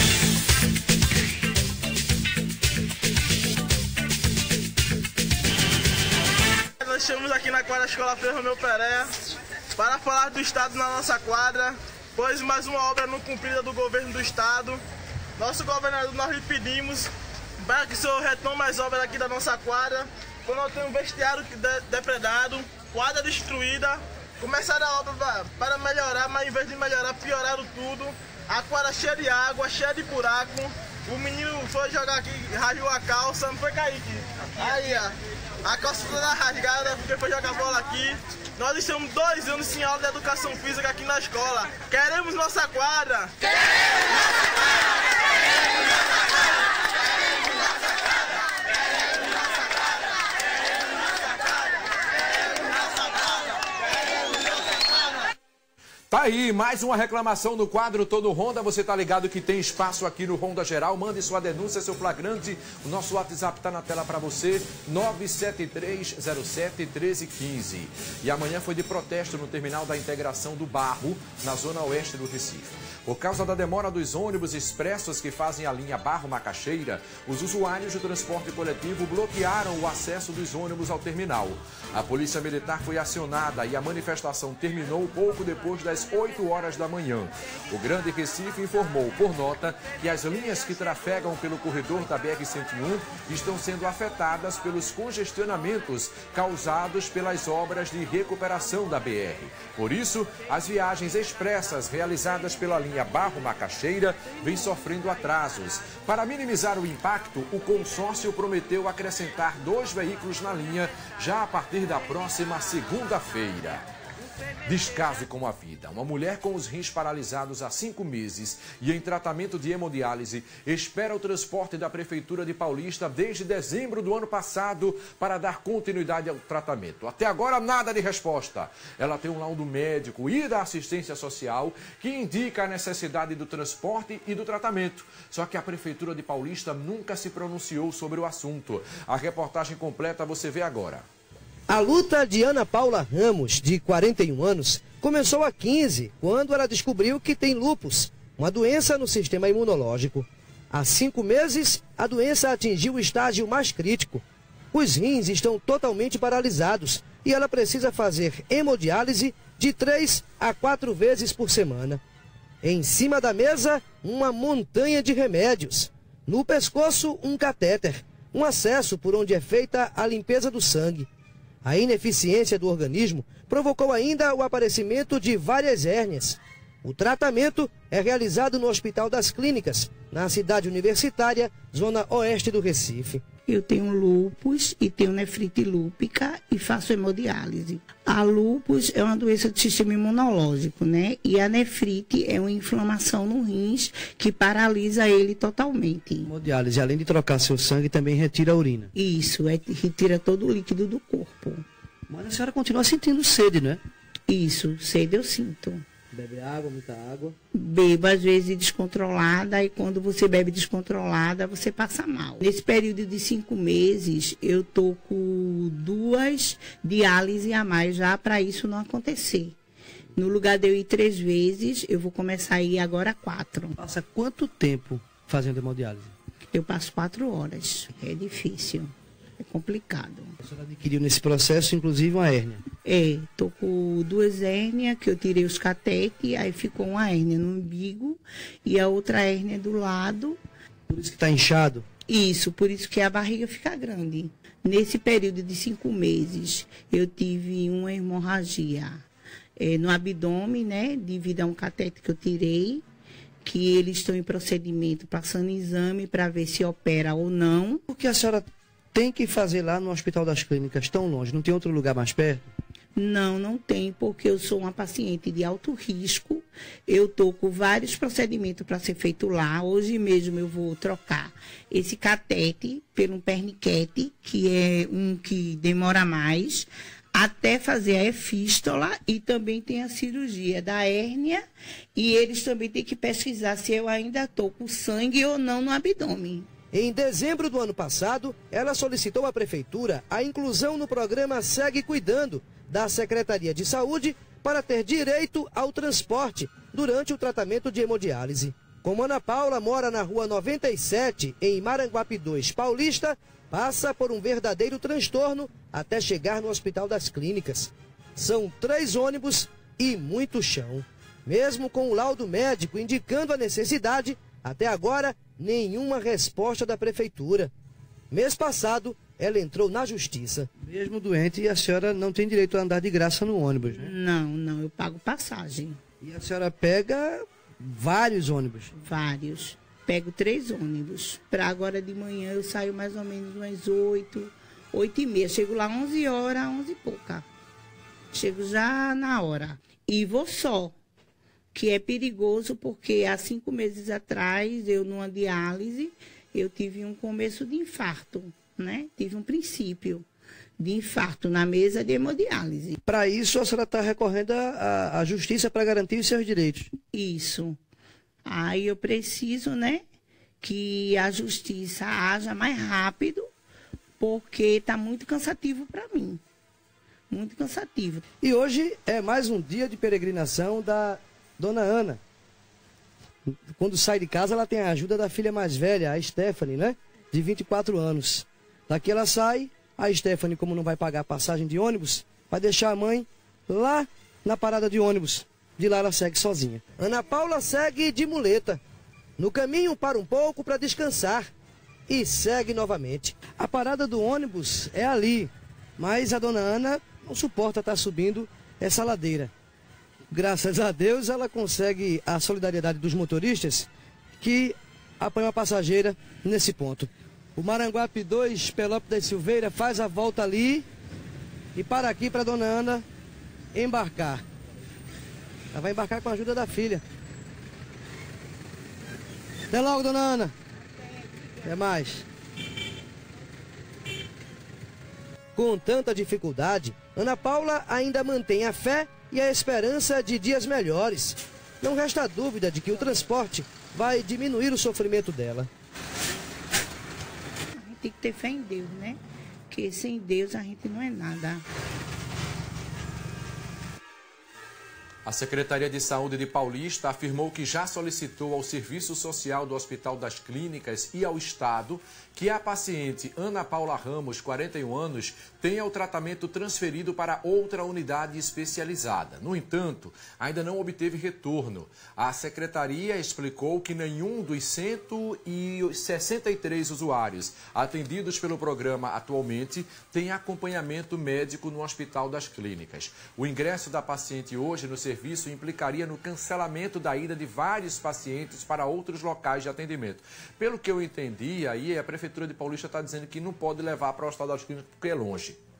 Nós estamos aqui na quadra da Escola Frei Romeu Pereira para falar do estado na nossa quadra, pois mais uma obra não cumprida do governo do estado. Nosso governador, nós lhe pedimos para que o senhor retome as obras aqui da nossa quadra, quando nós temos vestiário depredado, quadra destruída, começaram a obra para melhorar, mas em vez de melhorar, pioraram tudo. A quadra cheia de água, cheia de buraco. O menino foi jogar aqui, rasgou a calça, não foi, Kaique? Aí, ó. A calça toda rasgada porque foi jogar bola aqui. Nós estamos dois anos sem aula de educação física aqui na escola. Queremos nossa quadra! Queremos nossa quadra! Queremos nossa quadra! Queremos nossa quadra! Queremos nossa quadra! Queremos nossa quadra! Queremos nossa quadra! Queremos nossa quadra! Tá aí, mais uma reclamação no quadro Todo Honda. Você tá ligado que tem espaço aqui no Honda Geral. Mande sua denúncia, seu flagrante. O nosso WhatsApp tá na tela para você, nove sete três zero sete um três um cinco. E amanhã foi de protesto no terminal da integração do Barro, na zona oeste do Recife. Por causa da demora dos ônibus expressos que fazem a linha Barro-Macaxeira, os usuários do transporte coletivo bloquearam o acesso dos ônibus ao terminal. A Polícia Militar foi acionada e a manifestação terminou pouco depois das oito horas da manhã. O Grande Recife informou por nota que as linhas que trafegam pelo corredor da B R cento e um estão sendo afetadas pelos congestionamentos causados pelas obras de recuperação da B R. Por isso, as viagens expressas realizadas pela linha Barro-Macaxeira vêm sofrendo atrasos. Para minimizar o impacto, o consórcio prometeu acrescentar dois veículos na linha já a partir da próxima segunda-feira. Descaso com a vida. Uma mulher com os rins paralisados há cinco meses e em tratamento de hemodiálise espera o transporte da Prefeitura de Paulista desde dezembro do ano passado para dar continuidade ao tratamento. Até agora, nada de resposta. Ela tem um laudo médico e da assistência social que indica a necessidade do transporte e do tratamento. Só que a Prefeitura de Paulista nunca se pronunciou sobre o assunto. A reportagem completa você vê agora. A luta de Ana Paula Ramos, de quarenta e um anos, começou há quinze, quando ela descobriu que tem lúpus, uma doença no sistema imunológico. Há cinco meses, a doença atingiu o estágio mais crítico. Os rins estão totalmente paralisados e ela precisa fazer hemodiálise de três a quatro vezes por semana. Em cima da mesa, uma montanha de remédios. No pescoço, um catéter, um acesso por onde é feita a limpeza do sangue. A ineficiência do organismo provocou ainda o aparecimento de várias hérnias. O tratamento é realizado no Hospital das Clínicas, na cidade universitária, zona oeste do Recife. Eu tenho lúpus e tenho nefrite lúpica e faço hemodiálise. A lúpus é uma doença do sistema imunológico, né? E a nefrite é uma inflamação no rins que paralisa ele totalmente. Hemodiálise, além de trocar seu sangue, também retira a urina. Isso, é, retira todo o líquido do corpo. Mas a senhora continua sentindo sede, né? Isso, sede eu sinto. Bebe água, muita água? Bebo, às vezes, descontrolada, e quando você bebe descontrolada, você passa mal. Nesse período de cinco meses, eu tô com duas diálises a mais já para isso não acontecer. No lugar de eu ir três vezes, eu vou começar a ir agora quatro. Passa quanto tempo fazendo hemodiálise? Eu passo quatro horas. É difícil. É complicado. A senhora adquiriu nesse processo, inclusive, uma hérnia? É, tô com duas hérnias que eu tirei os catetes, aí ficou uma hérnia no umbigo e a outra hérnia do lado. Por isso que está inchado? Isso, por isso que a barriga fica grande. Nesse período de cinco meses, eu tive uma hemorragia é, no abdômen, né, devido a um catete que eu tirei, que eles estão em procedimento, passando exame para ver se opera ou não. O que a senhora tem que fazer lá no Hospital das Clínicas, tão longe? Não tem outro lugar mais perto? Não, não tem, porque eu sou uma paciente de alto risco. Eu estou com vários procedimentos para ser feito lá. Hoje mesmo eu vou trocar esse catete por um perniquete, que é um que demora mais, até fazer a efístola, e também tem a cirurgia da hérnia. E eles também têm que pesquisar se eu ainda estou com sangue ou não no abdômen. Em dezembro do ano passado, ela solicitou à Prefeitura a inclusão no programa Segue Cuidando, da Secretaria de Saúde, para ter direito ao transporte durante o tratamento de hemodiálise. Como Ana Paula mora na rua noventa e sete, em Maranguape dois, Paulista, passa por um verdadeiro transtorno até chegar no Hospital das Clínicas. São três ônibus e muito chão. Mesmo com o laudo médico indicando a necessidade, até agora, nenhuma resposta da Prefeitura. Mês passado, ela entrou na Justiça. Mesmo doente, a senhora não tem direito a andar de graça no ônibus, né? Não, não, eu pago passagem. E a senhora pega vários ônibus? Vários. Pego três ônibus. Para agora de manhã eu saio mais ou menos umas oito, oito e meia. Chego lá onze horas, onze e pouca. Chego já na hora. E vou só. Que é perigoso porque há cinco meses atrás, eu numa diálise, eu tive um começo de infarto, né? Tive um princípio de infarto na mesa de hemodiálise. Para isso, a senhora está recorrendo à, à justiça para garantir os seus direitos? Isso. Aí eu preciso, né, que a justiça haja mais rápido, porque está muito cansativo para mim. Muito cansativo. E hoje é mais um dia de peregrinação da Dona Ana. Quando sai de casa, ela tem a ajuda da filha mais velha, a Stephanie, né? De vinte e quatro anos. Daqui ela sai, a Stephanie, como não vai pagar a passagem de ônibus, vai deixar a mãe lá na parada de ônibus. De lá ela segue sozinha. Ana Paula segue de muleta. No caminho para um pouco para descansar. E segue novamente. A parada do ônibus é ali. Mas a Dona Ana não suporta estar subindo essa ladeira. Graças a Deus, ela consegue a solidariedade dos motoristas que apanham a passageira nesse ponto. O Maranguape dois, Pelópolis da Silveira, faz a volta ali e para aqui para a Dona Ana embarcar. Ela vai embarcar com a ajuda da filha. Até logo, Dona Ana. Até mais. Com tanta dificuldade, Ana Paula ainda mantém a fé e a esperança de dias melhores. Não resta dúvida de que o transporte vai diminuir o sofrimento dela. A gente tem que ter fé em Deus, né? Porque sem Deus a gente não é nada. A Secretaria de Saúde de Paulista afirmou que já solicitou ao Serviço Social do Hospital das Clínicas e ao Estado que a paciente Ana Paula Ramos, quarenta e um anos, tenha o tratamento transferido para outra unidade especializada. No entanto, ainda não obteve retorno. A Secretaria explicou que nenhum dos cento e sessenta e três usuários atendidos pelo programa atualmente tem acompanhamento médico no Hospital das Clínicas. O ingresso da paciente hoje no serviço implicaria no cancelamento da ida de vários pacientes para outros locais de atendimento. Pelo que eu entendi, aí a Prefeitura de Paulista está dizendo que não pode levar para o Hospital das Clínicas porque é longe.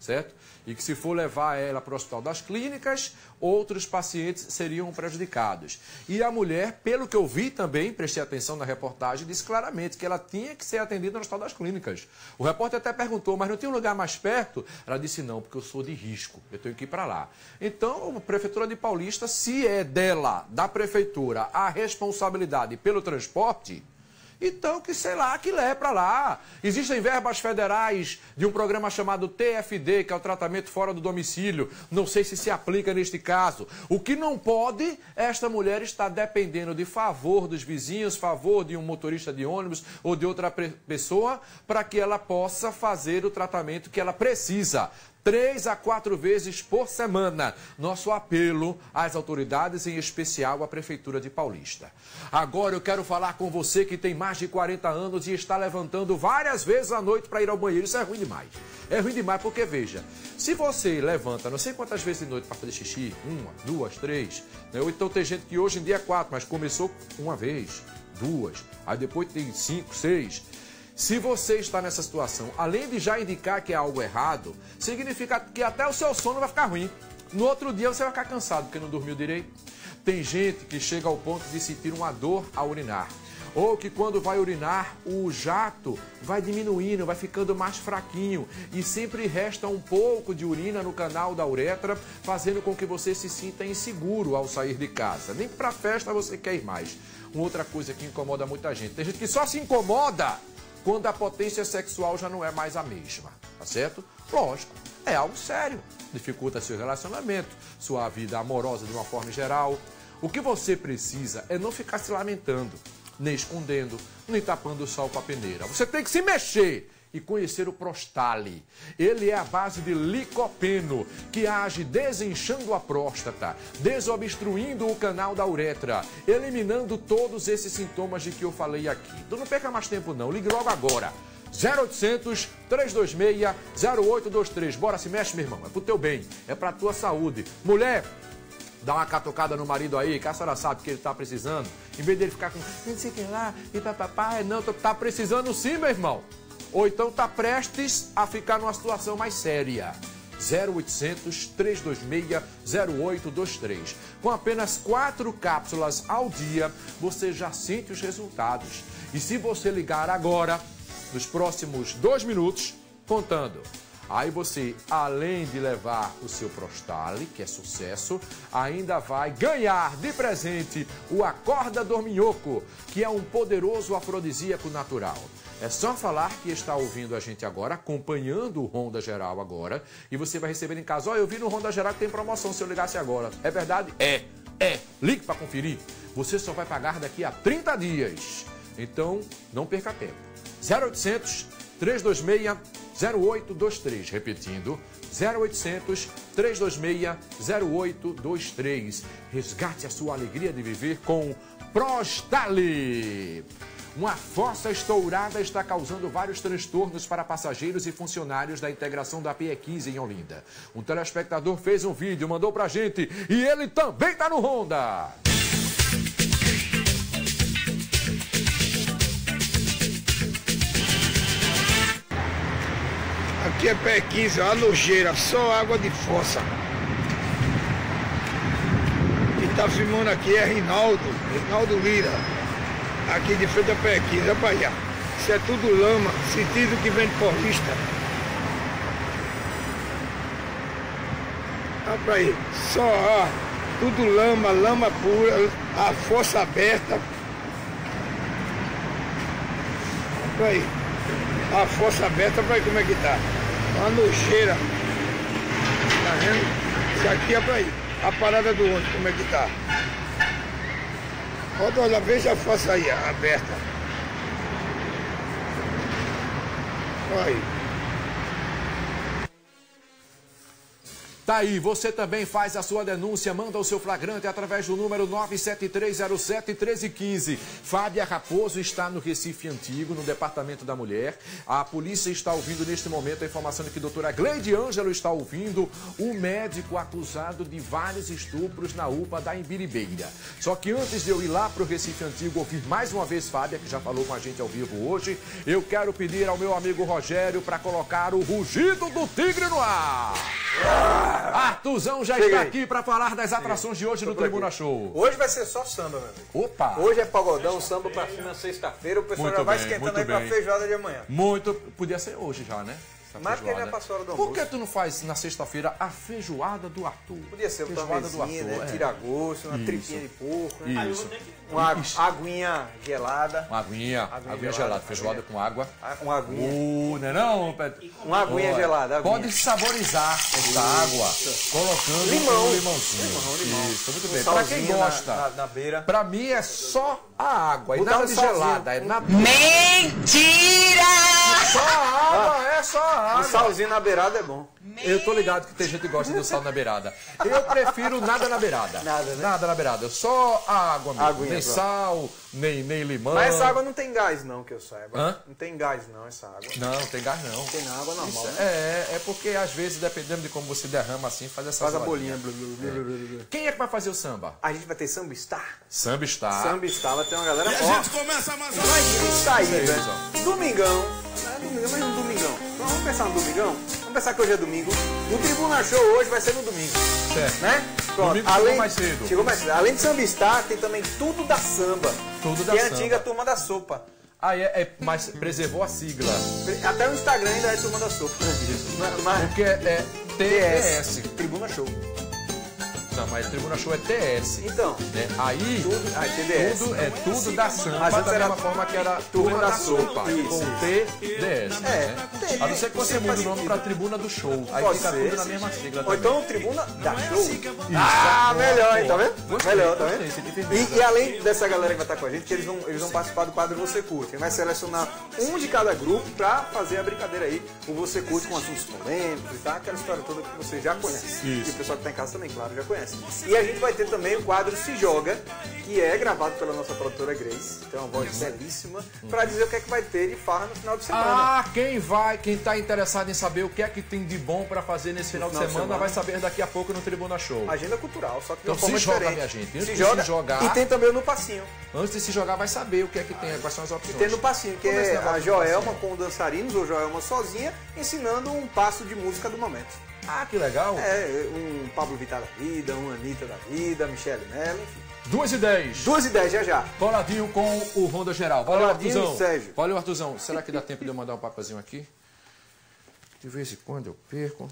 certo? E que se for levar ela para o Hospital das Clínicas, outros pacientes seriam prejudicados. E a mulher, pelo que eu vi também, prestei atenção na reportagem, disse claramente que ela tinha que ser atendida no Hospital das Clínicas. O repórter até perguntou, mas não tem um lugar mais perto? Ela disse, não, porque eu sou de risco, eu tenho que ir para lá. Então, a Prefeitura de Paulista, se é dela, da Prefeitura, a responsabilidade pelo transporte, então, que sei lá, que leve para lá. Existem verbas federais de um programa chamado T F D, que é o tratamento fora do domicílio. Não sei se se aplica neste caso. O que não pode, esta mulher está dependendo de favor dos vizinhos, favor de um motorista de ônibus ou de outra pessoa, para que ela possa fazer o tratamento que ela precisa. Três a quatro vezes por semana. Nosso apelo às autoridades, em especial à Prefeitura de Paulista. Agora eu quero falar com você que tem mais de quarenta anos e está levantando várias vezes à noite para ir ao banheiro. Isso é ruim demais. É ruim demais porque, veja, se você levanta não sei quantas vezes de noite para fazer xixi, uma, duas, três, né? Ou então tem gente que hoje em dia é quatro, mas começou uma vez, duas, aí depois tem cinco, seis... Se você está nessa situação, além de já indicar que é algo errado, significa que até o seu sono vai ficar ruim. No outro dia você vai ficar cansado porque não dormiu direito. Tem gente que chega ao ponto de sentir uma dor ao urinar. Ou que quando vai urinar, o jato vai diminuindo, vai ficando mais fraquinho. E sempre resta um pouco de urina no canal da uretra, fazendo com que você se sinta inseguro ao sair de casa. Nem para festa você quer ir mais. Uma outra coisa que incomoda muita gente. Tem gente que só se incomoda quando a potência sexual já não é mais a mesma, tá certo? Lógico, é algo sério. Dificulta seu relacionamento, sua vida amorosa de uma forma geral. O que você precisa é não ficar se lamentando, nem escondendo, nem tapando o sol com a peneira. Você tem que se mexer e conhecer o Prostali. Ele é a base de licopeno, que age desinchando a próstata, desobstruindo o canal da uretra, eliminando todos esses sintomas de que eu falei aqui. Então não perca mais tempo não, ligue logo agora. zero oitocentos, três dois seis, zero oito dois três. Bora, se mexe, meu irmão, é pro teu bem, é pra tua saúde. Mulher, dá uma catucada no marido aí, que a senhora sabe que ele tá precisando. Em vez dele ficar com, não sei o que lá, e papapá, não, tá precisando sim, meu irmão. Ou então está prestes a ficar numa situação mais séria. zero oitocentos, três dois seis, zero oito dois três. Com apenas quatro cápsulas ao dia, você já sente os resultados. E se você ligar agora, nos próximos dois minutos, contando, aí você, além de levar o seu Prostali, que é sucesso, ainda vai ganhar de presente o Acorda Dorminhoco, que é um poderoso afrodisíaco natural. É só falar que está ouvindo a gente agora, acompanhando o Ronda Geral agora, e você vai receber em casa. Ó, eu vi no Ronda Geral que tem promoção se eu ligasse agora. É verdade? É. É. Ligue para conferir. Você só vai pagar daqui a trinta dias. Então, não perca tempo. zero oitocentos, três dois seis, zero oito dois três. Repetindo, zero oitocentos, três dois seis, zero oito dois três. Resgate a sua alegria de viver com Prostali. Uma fossa estourada está causando vários transtornos para passageiros e funcionários da integração da P E quinze em Olinda. Um telespectador fez um vídeo, mandou pra gente e ele também tá no Ronda. Aqui é P E quinze, a nojeira, só água de fossa. Quem tá filmando aqui é Rinaldo, Rinaldo Lira. Aqui de frente a P E quinze, olha pra aí. Isso é tudo lama, sentido que vem de Paulista. Olha pra aí, só ó, tudo lama, lama pura, a fossa aberta. Olha pra aí, a fossa aberta, olha pra aí como é que tá. Uma nojeira. Tá vendo? Isso aqui é pra aí, a parada do ônibus, como é que tá. Olha, olha, veja a fossa aí, aberta. Olha aí. Tá aí, você também faz a sua denúncia, manda o seu flagrante através do número nove sete três zero sete, um três um cinco. Fábia Raposo está no Recife Antigo, no Departamento da Mulher. A polícia está ouvindo neste momento a informação de que a doutora Gleide Ângelo está ouvindo o médico acusado de vários estupros na U P A da Imbiribeira. Só que antes de eu ir lá para o Recife Antigo ouvir mais uma vez Fábia, que já falou com a gente ao vivo hoje, eu quero pedir ao meu amigo Rogério para colocar o rugido do tigre no ar. Artuzão já Cheguei. está aqui para falar das atrações de hoje no Tribuna Show. Hoje vai ser só samba, meu amigo. Opa! Hoje é pagodão, samba pra cima, sexta-feira. O pessoal Muito já vai bem, esquentando muito aí pra bem. feijoada de amanhã. Muito. Podia ser hoje já, né? Essa Mas porque feijoada. já passou a hora do Por almoço. que tu não faz na sexta-feira a feijoada do Arthur? Podia ser uma feijoada do tornezinha, Arthur, né? é. Tira-gosto, uma Isso. tripinha de porco. Né? Isso. Uma Isso. aguinha gelada. Uma aguinha, Aguinha aguinha, gelada, gelada, feijoada aguinha. com água. Uma aguinha. Uh, não é não, Pedro? Uma aguinha Olha, gelada, aguinha. Pode saborizar essa água colocando Limão. um limãozinho. Limão, limão. Isso, muito Um bem. Pra quem salzinho na- gosta, na- na beira. pra mim é só a água e Botar nada um de salzinho. gelada. É nada... Mentira! Só a água, é só a água. Um salzinho na beirada é bom. Eu tô ligado que tem gente que gosta do sal na beirada. Eu prefiro nada na beirada. Nada, né? Nada na beirada. Só a água mesmo. Aguinha, nem pronto. sal, nem, nem limão. Mas essa água não tem gás não, que eu saiba. Hã? Não tem gás não, essa água. Não, não tem gás não. Tem água normal, Isso né? é, é porque às vezes, dependendo de como você derrama assim, faz essa Faz a zoadinha. bolinha. Blu, blu, blu, blu, blu, blu. Quem é que vai fazer o samba? A gente vai ter Samba Star. Samba está. Samba Star, vai ter uma galera E a forte. gente começa mais uma Imagina isso aí, Isso aí, velho. pessoal. Domingão. Não é domingão, mas um domingão. Então, vamos pensar no domingão? Vamos pensar que hoje é domingo. O Tribuna Show hoje vai ser no domingo. Certo. Né? Pronto. Domingo Além, chegou mais cedo. Chegou mais cedo. Além de Samba Star, tem também Tudo da Samba. Tudo da que é a Samba. antiga Turma da Sopa. Ah, é, é, mas preservou a sigla. Até o Instagram ainda é Turma da Sopa. Mas, mas- Porque é T T S. S. Tribuna Show. Não, mas Tribuna Show é T S. Então. Né? Aí, Tudo, ah, T D S. tudo é tudo da samba, Mas da antes mesma era forma que era Turma Turma da da Sopa, Sopa. Isso. com T D S. É, né? tem- A não ser que você tem- mude o faz nome sentido. pra Tribuna do Show. Aí Pode fica ser. tudo na mesma sigla Ou também. então Tribuna da Show. Isso, Ah, boa, melhor, hein? Tá boa. vendo? Gostei, Melhor, tá gostei, vendo? você tem firmeza. E, e além dessa galera que vai estar com a gente, que eles vão, eles vão participar do quadro Você Curte. Quem vai selecionar um de cada grupo pra fazer a brincadeira aí. O Você Curte com assuntos polêmicos e tal. Aquela história toda que você já conhece. Isso. E o pessoal que tá em casa também, claro, já conhece. E a gente vai ter também o quadro Se Joga, que é gravado pela nossa produtora Grace. Tem uma voz belíssima. Pra dizer o que é que vai ter de farra no final de semana. Ah, quem vai, quem tá interessado em saber o que é que tem de bom pra fazer nesse final, final de de semana, semana. vai saber daqui a pouco no Tribuna Show. Agenda cultural, só que Então de uma forma se joga, diferente. minha gente. Antes Se de joga se jogar- e tem também o No Passinho. Antes de se jogar, vai saber o que é que tem, quais são as E opções. tem no Passinho, que Como esse é negócio a do Joelma passinho? com dançarinos, ou Joelma sozinha, ensinando um passo de música do momento. Ah, que legal. É, um Pablo Vittar da vida, um Anitta da vida, Michele Mello, enfim. Duas e dez. Duas e dez, já já. Coladinho com o Ronda Geral. Valeu, Coladinho Artuzão. e Sérgio. Valeu, Artuzão. Será que dá tempo de eu mandar um papazinho aqui? De vez em quando eu perco.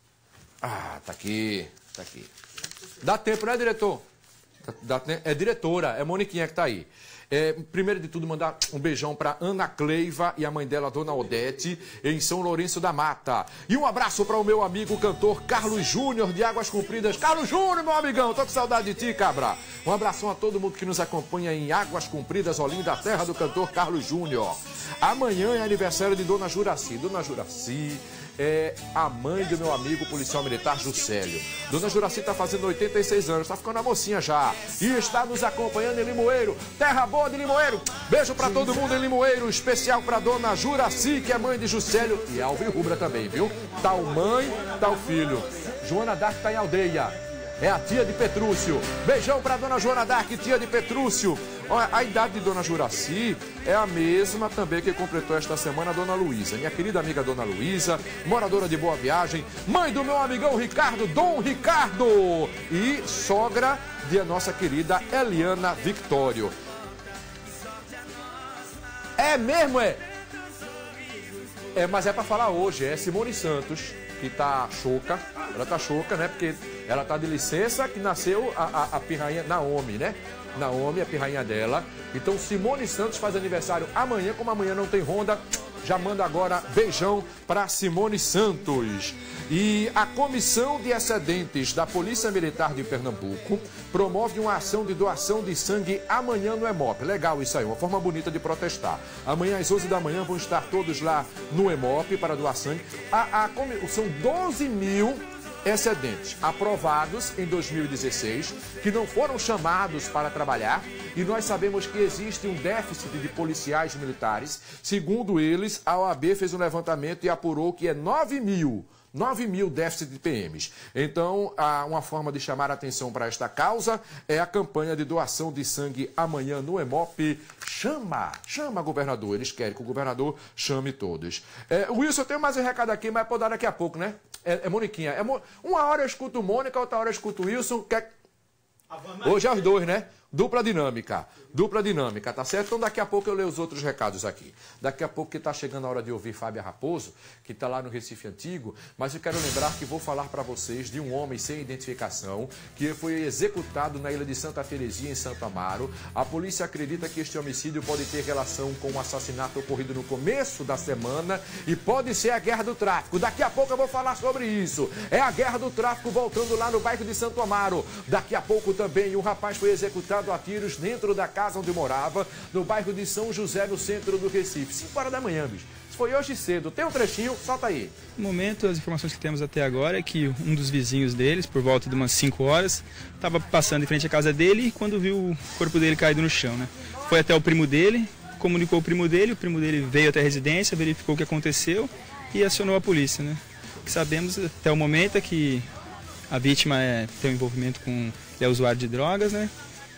Ah, tá aqui. Tá aqui. Dá tempo, né, diretor? Dá- dá tempo. É diretora, é Moniquinha que tá aí. É, primeiro de tudo, mandar um beijão para Ana Cleiva e a mãe dela, Dona Odete, em São Lourenço da Mata. E um abraço para o meu amigo cantor Carlos Júnior, de Águas Compridas. Carlos Júnior, meu amigão, tô com saudade de ti, cabra. Um abração a todo mundo que nos acompanha em Águas Compridas, Olinda, terra do cantor Carlos Júnior. Amanhã é aniversário de Dona Juraci. Dona Juraci é a mãe do meu amigo policial militar Juscelio. Dona Juraci está fazendo oitenta e seis anos, está ficando a mocinha já. E está nos acompanhando em Limoeiro. Terra boa de Limoeiro. Beijo para todo mundo em Limoeiro, especial para Dona Juraci, que é mãe de Juscelio. E Alvin Rubra também, viu? Tal mãe, tal filho. Joana Dark está em aldeia. É a tia de Petrúcio. Beijão pra Dona Joana Dark, tia de Petrúcio. Olha, a idade de Dona Juraci é a mesma também que completou esta semana a Dona Luísa. Minha querida amiga Dona Luísa, moradora de Boa Viagem, mãe do meu amigão Ricardo, Dom Ricardo. E sogra de a nossa querida Eliana Victório. É mesmo, é? É, mas é pra falar hoje, é Simone Santos, que tá choca, ela tá choca, né, porque ela tá de licença, que nasceu a, a, a pirrainha Naomi, né, Naomi, a pirrainha dela. Então Simone Santos faz aniversário amanhã, como amanhã não tem ronda, já manda agora beijão para Simone Santos. E a Comissão de Excedentes da Polícia Militar de Pernambuco promove uma ação de doação de sangue amanhã no EMOP. Legal isso aí, uma forma bonita de protestar. Amanhã às onze da manhã vão estar todos lá no EMOP para doar sangue. A, a, são doze mil excedentes aprovados em dois mil e dezesseis, que não foram chamados para trabalhar, e nós sabemos que existe um déficit de policiais militares. Segundo eles, a O A B fez um levantamento e apurou que é nove mil. nove mil déficit de P Ms. Então, uma forma de chamar a atenção para esta causa é a campanha de doação de sangue amanhã no Hemop. Chama, chama, governador. Eles querem que o governador chame todos. É, Wilson, eu tenho mais um recado aqui, mas pode dar daqui a pouco, né? É, é Moniquinha. É, uma hora eu escuto Mônica, outra hora eu escuto Wilson. Quer... Hoje é os dois, né? Dupla dinâmica, dupla dinâmica, tá certo? Então daqui a pouco eu leio os outros recados aqui. Daqui a pouco que está chegando a hora de ouvir Fábia Raposo, que está lá no Recife Antigo, mas eu quero lembrar que vou falar para vocês de um homem sem identificação que foi executado na ilha de Santa Terezinha, em Santo Amaro. A polícia acredita que este homicídio pode ter relação com o assassinato ocorrido no começo da semana e pode ser a guerra do tráfico. Daqui a pouco eu vou falar sobre isso. É a guerra do tráfico voltando lá no bairro de Santo Amaro. Daqui a pouco também um rapaz foi executado a tiros dentro da casa onde morava, no bairro de São José, no centro do Recife. cinco horas da manhã, bicho. Isso foi hoje cedo. Tem um trechinho? Solta aí. No momento, as informações que temos até agora é que um dos vizinhos deles, por volta de umas cinco horas, estava passando em frente à casa dele e quando viu o corpo dele caído no chão, né? Foi até o primo dele, comunicou o primo dele, o primo dele veio até a residência, verificou o que aconteceu e acionou a polícia, né? O que sabemos até o momento é que a vítima é, tem um envolvimento com é usuário de drogas, né?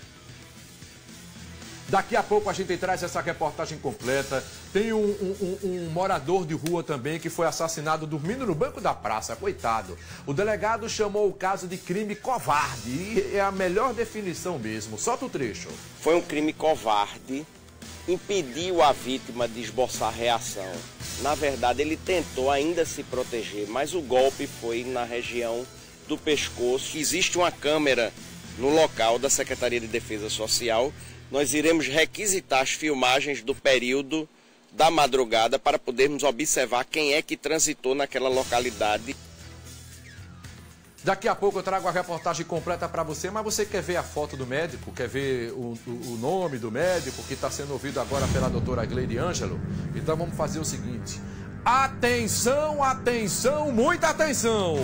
Daqui a pouco a gente traz essa reportagem completa. Tem um, um, um, um morador de rua também que foi assassinado dormindo no banco da praça, coitado. O delegado chamou o caso de crime covarde e é a melhor definição mesmo. Solta o trecho. Foi um crime covarde, impediu a vítima de esboçar reação. Na verdade, ele tentou ainda se proteger, mas o golpe foi na região do pescoço. Existe uma câmera no local da Secretaria de Defesa Social. Nós iremos requisitar as filmagens do período da madrugada para podermos observar quem é que transitou naquela localidade. Daqui a pouco eu trago a reportagem completa para você, mas você quer ver a foto do médico? Quer ver o, o, o nome do médico que está sendo ouvido agora pela doutora Gleide Ângelo? Então vamos fazer o seguinte. Atenção, atenção, muita atenção!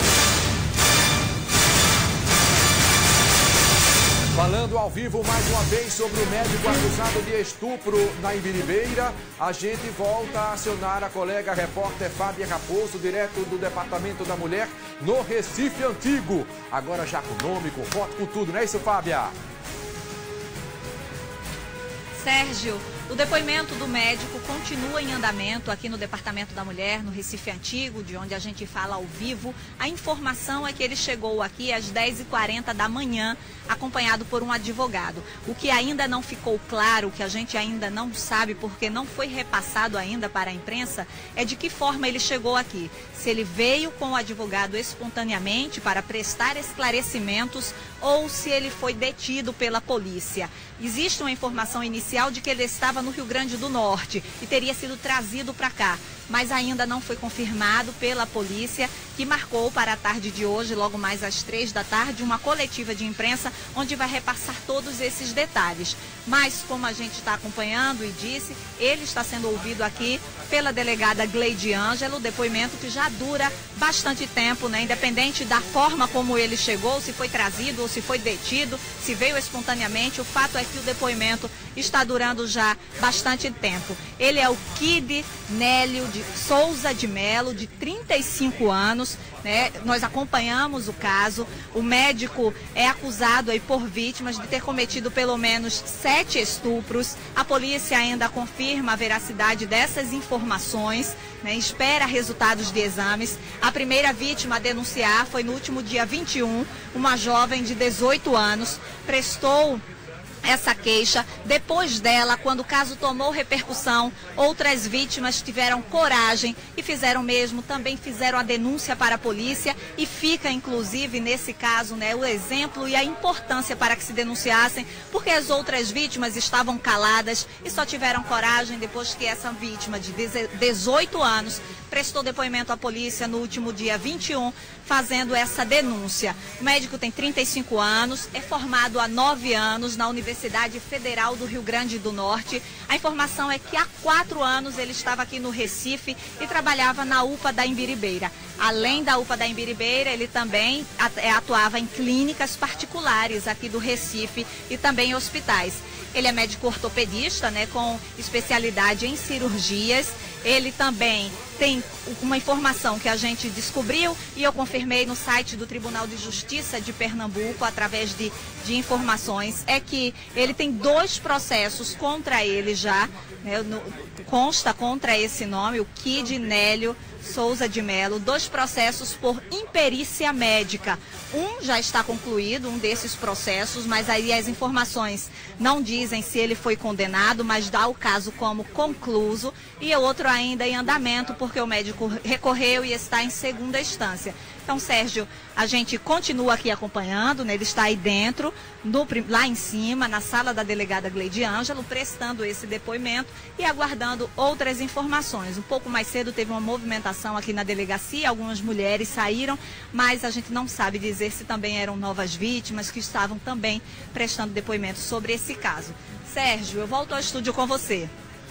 Falando ao vivo mais uma vez sobre o médico acusado de estupro na Imbiribeira, a gente volta a acionar a colega repórter Fábia Raposo, direto do Departamento da Mulher, no Recife Antigo. Agora já com nome, com foto, com tudo, não é isso, Fábia? Sérgio, o depoimento do médico continua em andamento aqui no Departamento da Mulher, no Recife Antigo, de onde a gente fala ao vivo. A informação é que ele chegou aqui às dez e quarenta da manhã, acompanhado por um advogado. O que ainda não ficou claro, o que a gente ainda não sabe, porque não foi repassado ainda para a imprensa, é de que forma ele chegou aqui. Se ele veio com o advogado espontaneamente para prestar esclarecimentos ou se ele foi detido pela polícia. Existe uma informação inicial de que ele estava no Rio Grande do Norte e teria sido trazido para cá, mas ainda não foi confirmado pela polícia, que marcou para a tarde de hoje, logo mais às três da tarde, uma coletiva de imprensa onde vai repassar todos esses detalhes. Mas, como a gente está acompanhando e disse, ele está sendo ouvido aqui pela delegada Gleide Ângelo, depoimento que já dura bastante tempo, né? Independente da forma como ele chegou, se foi trazido ou se foi detido, se veio espontaneamente, o fato é que o depoimento está durando já bastante tempo. Ele é o Kid Nélio de Souza de Melo, de trinta e cinco anos, né? Nós acompanhamos o caso. O médico é acusado aí por vítimas de ter cometido pelo menos sete estupros. A polícia ainda confirma a veracidade dessas informações, né? Espera resultados de exames. A primeira vítima a denunciar foi no último dia vinte e um, uma jovem de dezoito anos, prestou essa queixa. Depois dela, quando o caso tomou repercussão, outras vítimas tiveram coragem e fizeram mesmo, também fizeram a denúncia para a polícia, e fica inclusive nesse caso, né, o exemplo e a importância para que se denunciassem, porque as outras vítimas estavam caladas e só tiveram coragem depois que essa vítima de dezoito anos prestou depoimento à polícia no último dia vinte e um, fazendo essa denúncia. O médico tem trinta e cinco anos, é formado há nove anos na Universidade Federal do Rio Grande do Norte. A informação é que há quatro anos ele estava aqui no Recife e trabalhava na U P A da Imbiribeira. Além da U P A da Imbiribeira, ele também atuava em clínicas particulares aqui do Recife e também em hospitais. Ele é médico ortopedista, né, com especialidade em cirurgias. Ele também tem uma informação que a gente descobriu e eu confirmei no site do Tribunal de Justiça de Pernambuco, através de, de informações, é que ele tem dois processos contra ele já, né, no, consta contra esse nome, o Kid Nélio Souza de Melo, dois processos por imperícia médica. Um já está concluído, um desses processos, mas aí as informações não dizem se ele foi condenado, mas dá o caso como concluso, e o outro ainda em andamento, porque o médico recorreu e está em segunda instância. Então, Sérgio, a gente continua aqui acompanhando, né? Ele está aí dentro, no, lá em cima, na sala da delegada Gleide Ângelo, prestando esse depoimento e aguardando outras informações. Um pouco mais cedo teve uma movimentação aqui na delegacia, algumas mulheres saíram, mas a gente não sabe dizer se também eram novas vítimas que estavam também prestando depoimento sobre esse caso. Sérgio, eu volto ao estúdio com você.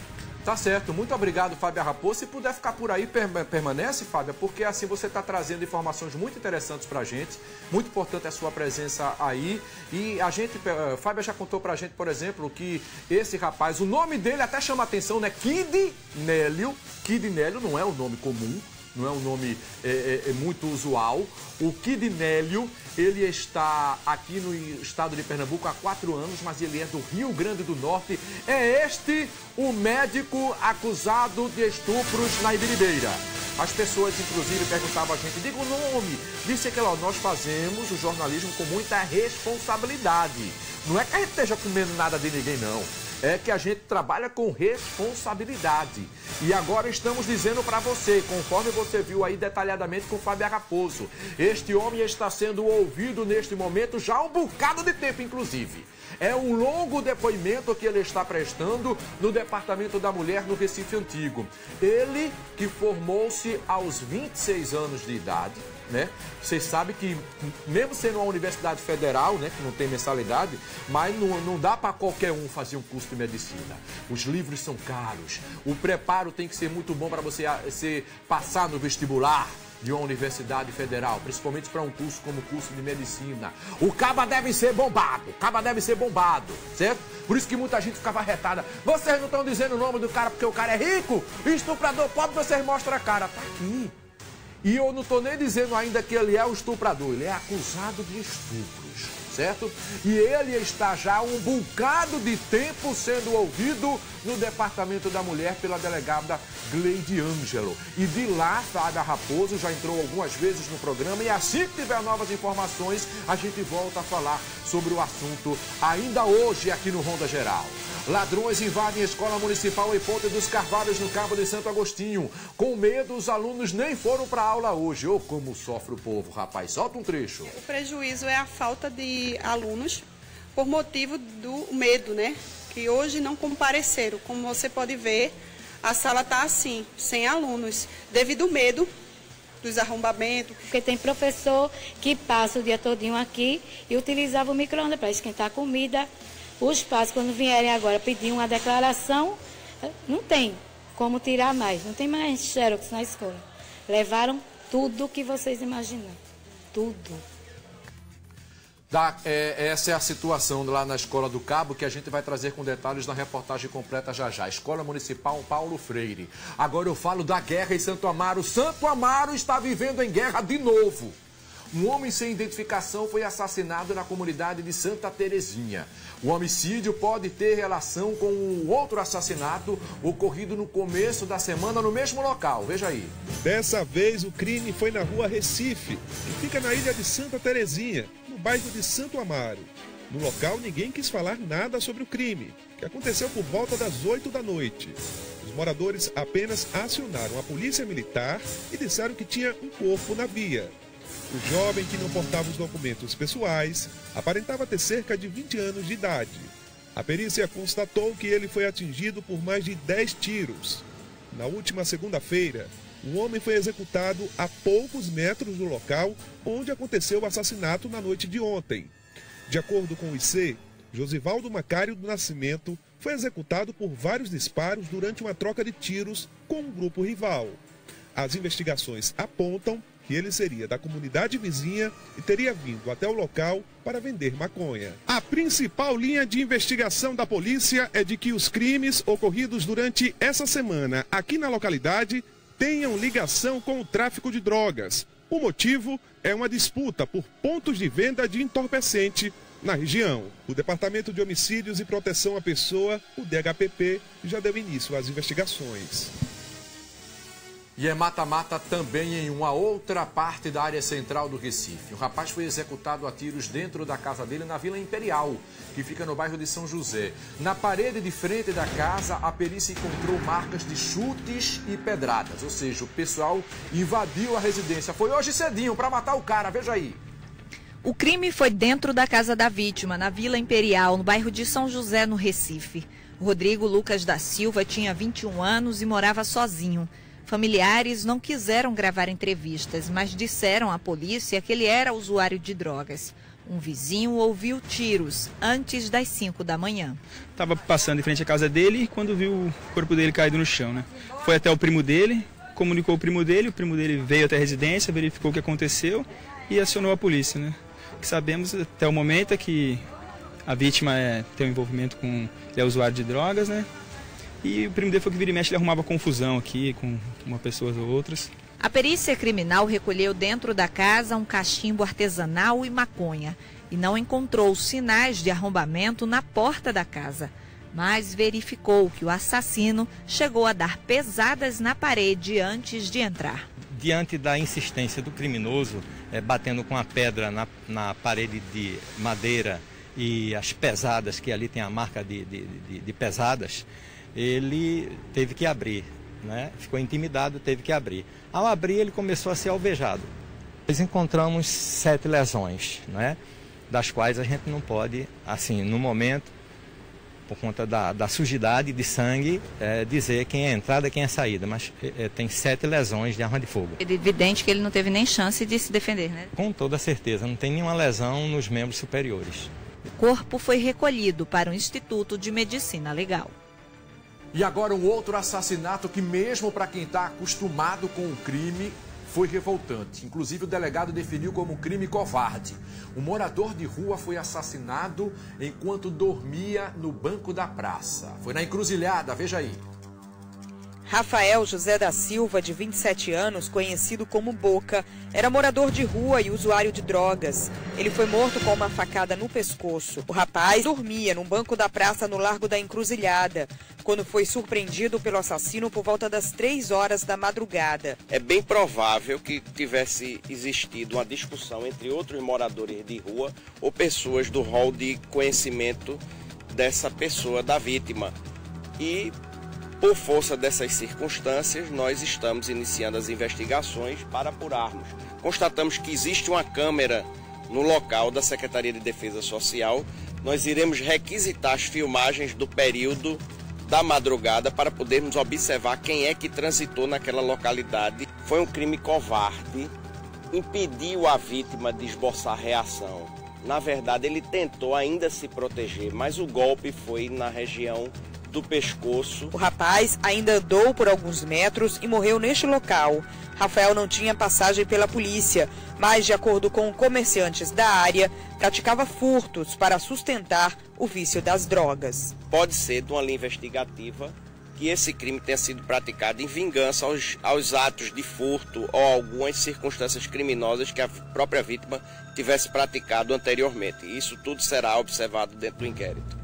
Tá certo, muito obrigado, Fábia Raposo. Se puder ficar por aí, permanece, Fábia, porque assim você está trazendo informações muito interessantes para a gente. Muito importante a sua presença aí. E a gente, Fábia já contou para a gente, por exemplo, que esse rapaz, o nome dele até chama a atenção, né? Kid Nélio. Kid Nélio não é um nome comum, não é um nome é, é, é muito usual. O Kid Nélio, ele está aqui no estado de Pernambuco há quatro anos, mas ele é do Rio Grande do Norte. É este o médico acusado de estupros na Imbiribeira. As pessoas, inclusive, perguntavam a gente, diga o nome. Disse que lá, nós fazemos o jornalismo com muita responsabilidade. Não é que a gente esteja comendo nada de ninguém, não. É que a gente trabalha com responsabilidade. E agora estamos dizendo para você, conforme você viu aí detalhadamente com o Fábio Raposo, este homem está sendo ouvido neste momento já há um bocado de tempo, inclusive. É um longo depoimento que ele está prestando no Departamento da Mulher no Recife Antigo. Ele que formou-se aos vinte e seis anos de idade, né? Vocês sabem que, mesmo sendo uma universidade federal, né, que não tem mensalidade, mas não, não dá para qualquer um fazer um curso de medicina. Os livros são caros, o preparo tem que ser muito bom para você ser, passar no vestibular de uma universidade federal, principalmente para um curso como o curso de medicina. O caba deve ser bombado, o caba deve ser bombado, certo? Por isso que muita gente ficava retada. Vocês não estão dizendo o nome do cara porque o cara é rico? Estuprador pobre, vocês mostram a cara. Tá aqui. E eu não estou nem dizendo ainda que ele é o estuprador, ele é acusado de estupros, certo? E ele está já há um bocado de tempo sendo ouvido no Departamento da Mulher pela delegada Gleide Ângelo. E de lá, Fábia Raposo já entrou algumas vezes no programa e assim que tiver novas informações, a gente volta a falar sobre o assunto ainda hoje aqui no Ronda Geral. Ladrões invadem a Escola Municipal em Ponte dos Carvalhos, no Cabo de Santo Agostinho. Com medo, os alunos nem foram para a aula hoje. Ô, como sofre o povo, rapaz. Solta um trecho. O prejuízo é a falta de alunos por motivo do medo, né? Que hoje não compareceram. Como você pode ver, a sala está assim, sem alunos, devido ao medo dos arrombamentos. Porque tem professor que passa o dia todinho aqui e utilizava o micro-ondas para esquentar a comida. Os pais, quando vierem agora pedir uma declaração, não tem como tirar mais, não tem mais xerox na escola. Levaram tudo que vocês imaginam, tudo. Da, é, essa é a situação lá na Escola do Cabo, que a gente vai trazer com detalhes na reportagem completa já já. Escola Municipal Paulo Freire. Agora eu falo da guerra em Santo Amaro. Santo Amaro está vivendo em guerra de novo. Um homem sem identificação foi assassinado na comunidade de Santa Terezinha. O homicídio pode ter relação com um outro assassinato ocorrido no começo da semana no mesmo local. Veja aí. Dessa vez o crime foi na rua Recife, que fica na ilha de Santa Terezinha, no bairro de Santo Amaro. No local ninguém quis falar nada sobre o crime, que aconteceu por volta das oito da noite. Os moradores apenas acionaram a polícia militar e disseram que tinha um corpo na via. O jovem, que não portava os documentos pessoais, aparentava ter cerca de vinte anos de idade. A perícia constatou que ele foi atingido por mais de dez tiros. Na última segunda-feira, O homem foi executado a poucos metros do local onde aconteceu o assassinato na noite de ontem. De acordo com o I C, Josivaldo Macário do Nascimento foi executado por vários disparos durante uma troca de tiros com um grupo rival. As investigações apontam que ele seria da comunidade vizinha e teria vindo até o local para vender maconha. A principal linha de investigação da polícia é de que os crimes ocorridos durante essa semana aqui na localidade tenham ligação com o tráfico de drogas. O motivo é uma disputa por pontos de venda de entorpecente na região. O Departamento de Homicídios e Proteção à Pessoa, o D H P P, já deu início às investigações. E é mata-mata também em uma outra parte da área central do Recife. Um rapaz foi executado a tiros dentro da casa dele na Vila Imperial, que fica no bairro de São José. Na parede de frente da casa, a perícia encontrou marcas de chutes e pedradas. Ou seja, o pessoal invadiu a residência. Foi hoje cedinho para matar o cara, veja aí. O crime foi dentro da casa da vítima, na Vila Imperial, no bairro de São José, no Recife. Rodrigo Lucas da Silva tinha vinte e um anos e morava sozinho. Familiares não quiseram gravar entrevistas, mas disseram à polícia que ele era usuário de drogas. Um vizinho ouviu tiros antes das cinco da manhã. Estava passando em frente à casa dele quando viu o corpo dele caído no chão, né? Foi até o primo dele, comunicou o primo dele, o primo dele veio até a residência, verificou o que aconteceu e acionou a polícia, né? O que sabemos até o momento é que a vítima é, tem um envolvimento com... Ele é usuário de drogas, né? E o primo dele foi que vira e mexe, ele arrumava confusão aqui com uma pessoa ou outras. A perícia criminal recolheu dentro da casa um cachimbo artesanal e maconha e não encontrou sinais de arrombamento na porta da casa, mas verificou que o assassino chegou a dar pesadas na parede antes de entrar. Diante da insistência do criminoso, é, batendo com a pedra na, na parede de madeira e as pesadas, que ali tem a marca de, de, de, de pesadas, ele teve que abrir, né? Ficou intimidado, teve que abrir. Ao abrir, ele começou a ser alvejado. Nós encontramos sete lesões, né? Das quais a gente não pode, assim, no momento, por conta da, da sujidade de sangue, é, dizer quem é entrada e quem é saída, mas é, tem sete lesões de arma de fogo. É evidente que ele não teve nem chance de se defender, né? Com toda certeza, não tem nenhuma lesão nos membros superiores. O corpo foi recolhido para o Instituto de Medicina Legal. E agora um outro assassinato que, mesmo para quem está acostumado com o crime, foi revoltante. Inclusive, o delegado definiu como um crime covarde. Um morador de rua foi assassinado enquanto dormia no banco da praça. Foi na Encruzilhada, veja aí. Rafael José da Silva, de vinte e sete anos, conhecido como Boca, era morador de rua e usuário de drogas. Ele foi morto com uma facada no pescoço. O rapaz dormia num banco da praça no Largo da Encruzilhada, quando foi surpreendido pelo assassino por volta das três horas da madrugada. É bem provável que tivesse existido uma discussão entre outros moradores de rua ou pessoas do rol de conhecimento dessa pessoa, da vítima. E, por força dessas circunstâncias, nós estamos iniciando as investigações para apurarmos. Constatamos que existe uma câmera no local da Secretaria de Defesa Social. Nós iremos requisitar as filmagens do período da madrugada para podermos observar quem é que transitou naquela localidade. Foi um crime covarde, impediu a vítima de esboçar reação. Na verdade, ele tentou ainda se proteger, mas o golpe foi na região do pescoço. O rapaz ainda andou por alguns metros e morreu neste local. Rafael não tinha passagem pela polícia, mas, de acordo com comerciantes da área, praticava furtos para sustentar o vício das drogas. Pode ser, de uma linha investigativa, que esse crime tenha sido praticado em vingança aos, aos atos de furto ou algumas circunstâncias criminosas que a própria vítima tivesse praticado anteriormente. Isso tudo será observado dentro do inquérito.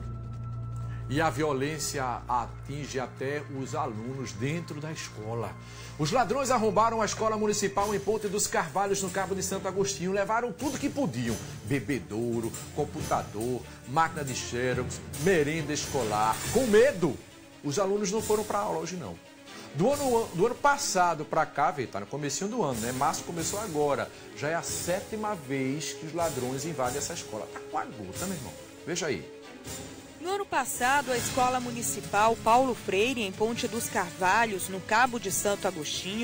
E a violência atinge até os alunos dentro da escola. Os ladrões arrombaram a escola municipal em Ponte dos Carvalhos, no Cabo de Santo Agostinho. Levaram tudo que podiam. Bebedouro, computador, máquina de xerox, merenda escolar. Com medo, os alunos não foram para aula hoje, não. Do ano, do ano passado para cá, veio, tá no comecinho do ano, né? Março começou agora. Já é a sétima vez que os ladrões invadem essa escola. Tá com a gota, meu irmão. Veja aí. No ano passado, a Escola Municipal Paulo Freire, em Ponte dos Carvalhos, no Cabo de Santo Agostinho,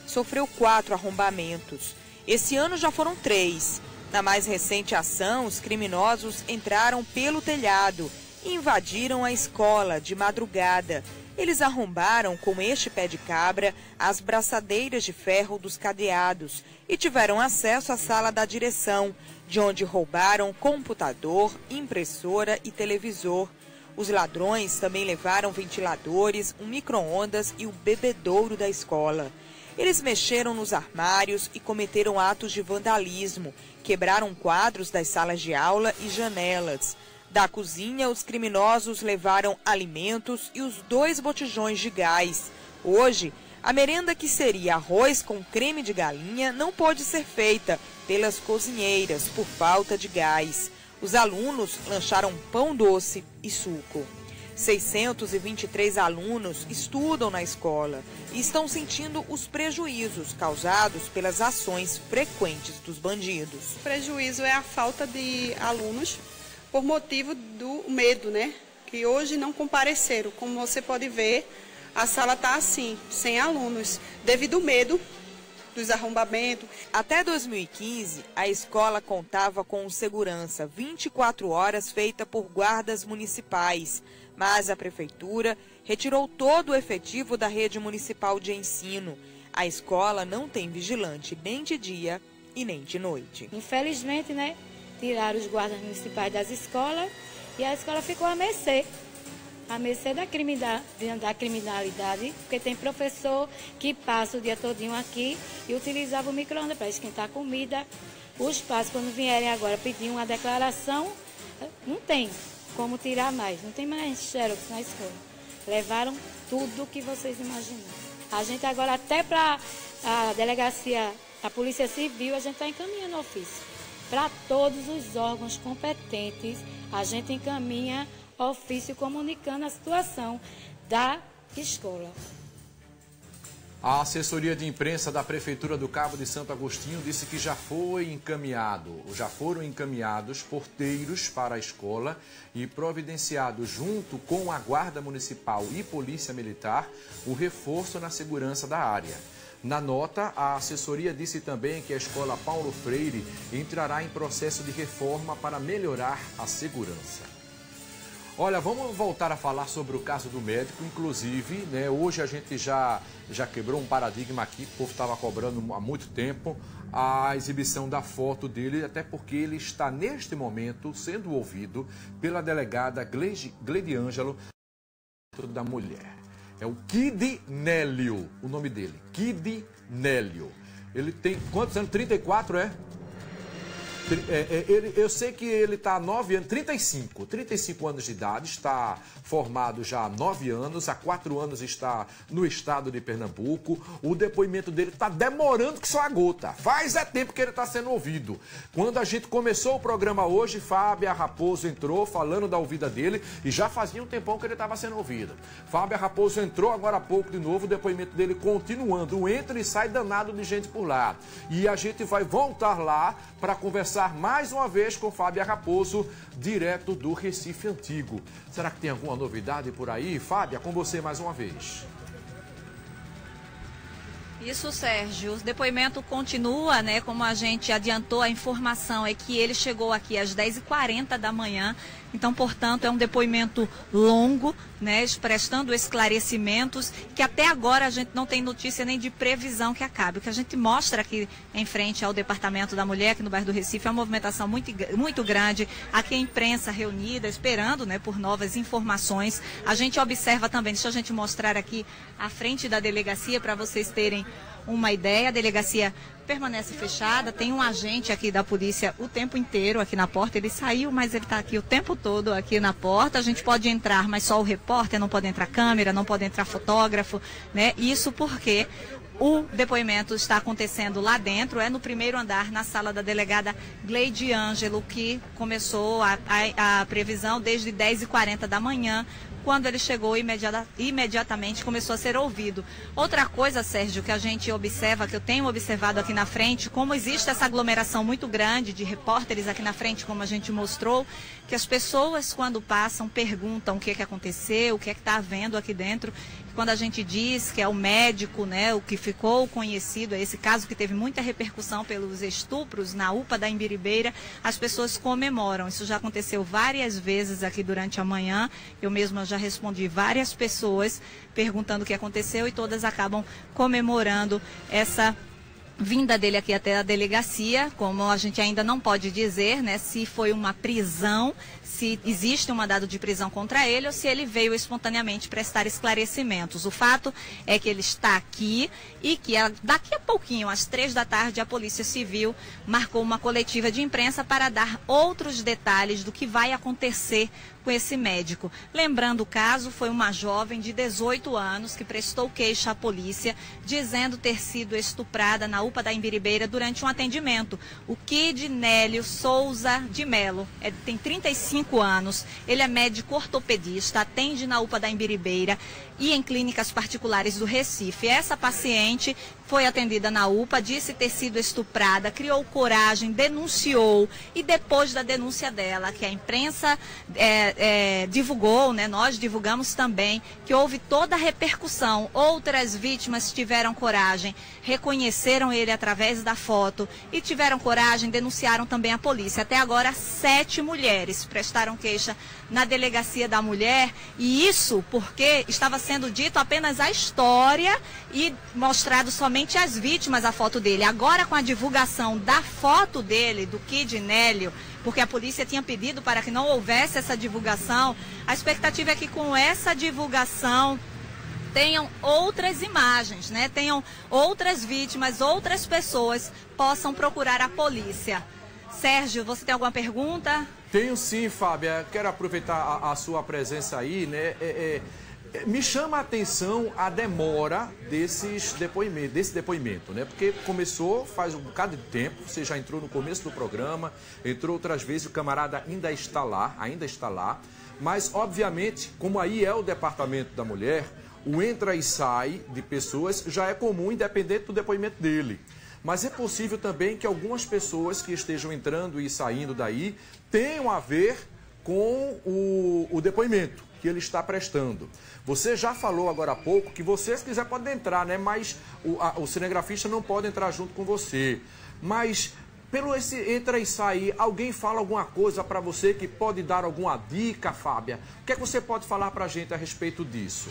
sofreu quatro arrombamentos. Esse ano já foram três. Na mais recente ação, os criminosos entraram pelo telhado e invadiram a escola de madrugada. Eles arrombaram com este pé de cabra as braçadeiras de ferro dos cadeados e tiveram acesso à sala da direção, de onde roubaram computador, impressora e televisor. Os ladrões também levaram ventiladores, um micro-ondas e o bebedouro da escola. Eles mexeram nos armários e cometeram atos de vandalismo, quebraram quadros das salas de aula e janelas. Da cozinha, os criminosos levaram alimentos e os dois botijões de gás. Hoje, a merenda que seria arroz com creme de galinha não pode ser feita pelas cozinheiras por falta de gás. Os alunos lancharam pão doce e suco. seiscentos e vinte e três alunos estudam na escola e estão sentindo os prejuízos causados pelas ações frequentes dos bandidos. O prejuízo é a falta de alunos por motivo do medo, né? Que hoje não compareceram. Como você pode ver, a sala está assim, sem alunos, devido ao medo dos arrombamentos. Até dois mil e quinze, a escola contava com segurança vinte e quatro horas feita por guardas municipais, mas a prefeitura retirou todo o efetivo da rede municipal de ensino. A escola não tem vigilante nem de dia e nem de noite. Infelizmente, né? Tiraram os guardas municipais das escolas e a escola ficou à mercê, à mercê da criminalidade, da criminalidade, porque tem professor que passa o dia todinho aqui e utilizava o micro-ondas para esquentar comida. Os pais, quando vierem agora pedir uma declaração, não tem como tirar mais, não tem mais xerox na escola. Levaram tudo que vocês imaginam. A gente agora, até para a delegacia, a Polícia Civil, a gente está encaminhando ofício. Para todos os órgãos competentes, a gente encaminha ofício comunicando a situação da escola. A assessoria de imprensa da Prefeitura do Cabo de Santo Agostinho disse que já foi encaminhado, já foram encaminhados porteiros para a escola e providenciado junto com a Guarda Municipal e Polícia Militar o reforço na segurança da área. Na nota, a assessoria disse também que a escola Paulo Freire entrará em processo de reforma para melhorar a segurança. Olha, vamos voltar a falar sobre o caso do médico, inclusive, né, hoje a gente já, já quebrou um paradigma aqui, o povo estava cobrando há muito tempo a exibição da foto dele, até porque ele está neste momento sendo ouvido pela delegada Gleide Ângelo da mulher. É o Kid Nélio, o nome dele, Kid Nélio. Ele tem quantos anos? trinta e quatro, é? É, é, ele, eu sei que ele está há nove anos, trinta e cinco, trinta e cinco anos de idade, está formado já há nove anos, há quatro anos está no estado de Pernambuco. O depoimento dele está demorando que só a gota. Faz é tempo que ele está sendo ouvido. Quando a gente começou o programa hoje, Fábia Raposo entrou falando da ouvida dele e já fazia um tempão que ele estava sendo ouvido. Fábia Raposo entrou agora há pouco de novo, o depoimento dele continuando, entra e sai danado de gente por lá. E a gente vai voltar lá para conversar mais uma vez com Fábia Raposo, direto do Recife Antigo. Será que tem alguma novidade por aí? Fábia, com você mais uma vez. Isso, Sérgio. O depoimento continua, né? Como a gente adiantou, a informação é que ele chegou aqui às dez e quarenta da manhã. Então, portanto, é um depoimento longo, né, prestando esclarecimentos, que até agora a gente não tem notícia nem de previsão que acabe. O que a gente mostra aqui em frente ao Departamento da Mulher, aqui no bairro do Recife, é uma movimentação muito, muito grande. Aqui a imprensa reunida, esperando, né, por novas informações. A gente observa também, deixa a gente mostrar aqui à frente da delegacia para vocês terem uma ideia. A delegacia permanece fechada, tem um agente aqui da polícia o tempo inteiro aqui na porta. Ele saiu, mas ele está aqui o tempo todo aqui na porta. A gente pode entrar, mas só o repórter, não pode entrar câmera, não pode entrar fotógrafo, né? Isso porque o depoimento está acontecendo lá dentro, é no primeiro andar, na sala da delegada Gleide Ângelo, que começou a, a, a previsão desde dez e quarenta da manhã Quando ele chegou, imediata, imediatamente começou a ser ouvido. Outra coisa, Sérgio, que a gente observa, que eu tenho observado aqui na frente, como existe essa aglomeração muito grande de repórteres aqui na frente, como a gente mostrou, que as pessoas, quando passam, perguntam o que, que aconteceu, o que é que está havendo aqui dentro. Quando a gente diz que é o médico, né, o que ficou conhecido, é esse caso que teve muita repercussão pelos estupros na U P A da Imbiribeira, as pessoas comemoram. Isso já aconteceu várias vezes aqui durante a manhã. Eu mesma já respondi várias pessoas perguntando o que aconteceu e todas acabam comemorando essa vinda dele aqui até a delegacia. Como a gente ainda não pode dizer, né, se foi uma prisão, se existe um mandado de prisão contra ele ou se ele veio espontaneamente prestar esclarecimentos. O fato é que ele está aqui e que daqui a pouquinho, às três da tarde, a Polícia Civil marcou uma coletiva de imprensa para dar outros detalhes do que vai acontecer com esse médico. Lembrando o caso, foi uma jovem de dezoito anos que prestou queixa à polícia, dizendo ter sido estuprada na U P A da Imbiribeira durante um atendimento. O Kid Nélio Souza de Melo, é, tem trinta e cinco anos, ele é médico ortopedista, atende na U P A da Imbiribeira e em clínicas particulares do Recife. Essa paciente foi atendida na U P A, disse ter sido estuprada, criou coragem, denunciou e depois da denúncia dela, que a imprensa é, é, divulgou, né, nós divulgamos também, que houve toda a repercussão. Outras vítimas tiveram coragem, reconheceram ele através da foto e tiveram coragem, denunciaram também a polícia. Até agora, sete mulheres prestaram queixa na Delegacia da Mulher, e isso porque estava sendo dito apenas a história e mostrado somente às vítimas a foto dele. Agora, com a divulgação da foto dele, do Kid Nélio, porque a polícia tinha pedido para que não houvesse essa divulgação, a expectativa é que com essa divulgação tenham outras imagens, né? Tenham outras vítimas, outras pessoas possam procurar a polícia. Sérgio, você tem alguma pergunta? Tenho sim, Fábia. Quero aproveitar a, a sua presença aí, né? É, é, me chama a atenção a demora desses depoimentos, desse depoimento, né? Porque começou faz um bocado de tempo, você já entrou no começo do programa, entrou outras vezes, o camarada ainda está lá, ainda está lá. Mas, obviamente, como aí é o Departamento da Mulher, o entra e sai de pessoas já é comum, independente do depoimento dele. Mas é possível também que algumas pessoas que estejam entrando e saindo daí tenham a ver com o, o depoimento que ele está prestando. Você já falou agora há pouco que você, se quiser, pode entrar, né? Mas o, a, o cinegrafista não pode entrar junto com você. Mas, pelo esse entra e sair, alguém fala alguma coisa para você que pode dar alguma dica, Fábia? O que é que você pode falar para a gente a respeito disso?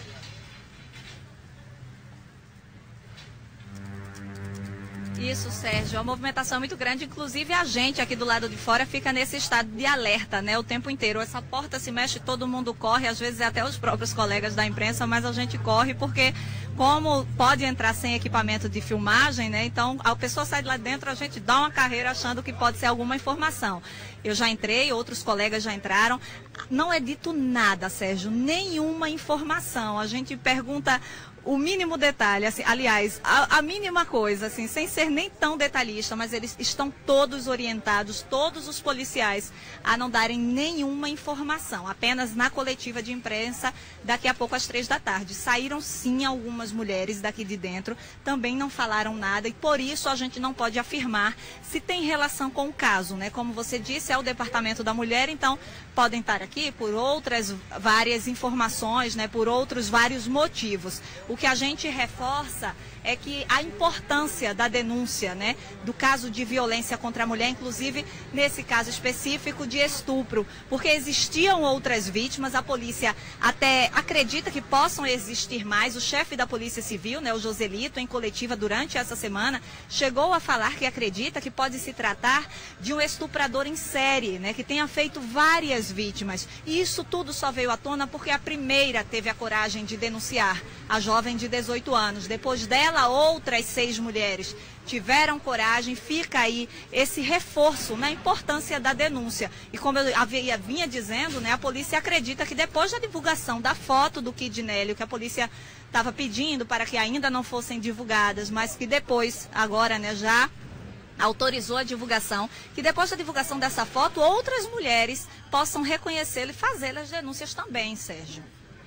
Isso, Sérgio, a movimentação é muito grande, inclusive a gente aqui do lado de fora fica nesse estado de alerta, né, o tempo inteiro. Essa porta se mexe, todo mundo corre, às vezes até os próprios colegas da imprensa, mas a gente corre porque, como pode entrar sem equipamento de filmagem, né, então a pessoa sai de lá dentro, a gente dá uma carreira achando que pode ser alguma informação. Eu já entrei, outros colegas já entraram, não é dito nada, Sérgio, nenhuma informação. A gente pergunta o mínimo detalhe, assim, aliás, a, a mínima coisa, assim, sem ser nem tão detalhista, mas eles estão todos orientados, todos os policiais, a não darem nenhuma informação, apenas na coletiva de imprensa, daqui a pouco às três da tarde. Saíram sim algumas mulheres daqui de dentro, também não falaram nada e por isso a gente não pode afirmar se tem relação com o caso, né? Como você disse, é o Departamento da Mulher, então podem estar aqui por outras várias informações, né? Por outros vários motivos. O que a gente reforça é que a importância da denúncia, né, do caso de violência contra a mulher, inclusive nesse caso específico de estupro, porque existiam outras vítimas, a polícia até acredita que possam existir mais. O chefe da Polícia Civil, né, o Joselito, em coletiva durante essa semana, chegou a falar que acredita que pode se tratar de um estuprador em série, né, que tenha feito várias vítimas. E isso tudo só veio à tona porque a primeira teve a coragem de denunciar, a jovem de dezoito anos. Depois dela, outras seis mulheres tiveram coragem. Fica aí esse reforço na importância da denúncia. E como eu havia, vinha dizendo, né, a polícia acredita que depois da divulgação da foto do Kid Nélio, que a polícia estava pedindo para que ainda não fossem divulgadas, mas que depois, agora, né, já autorizou a divulgação, que depois da divulgação dessa foto, outras mulheres possam reconhecê-lo e fazer as denúncias também, Sérgio.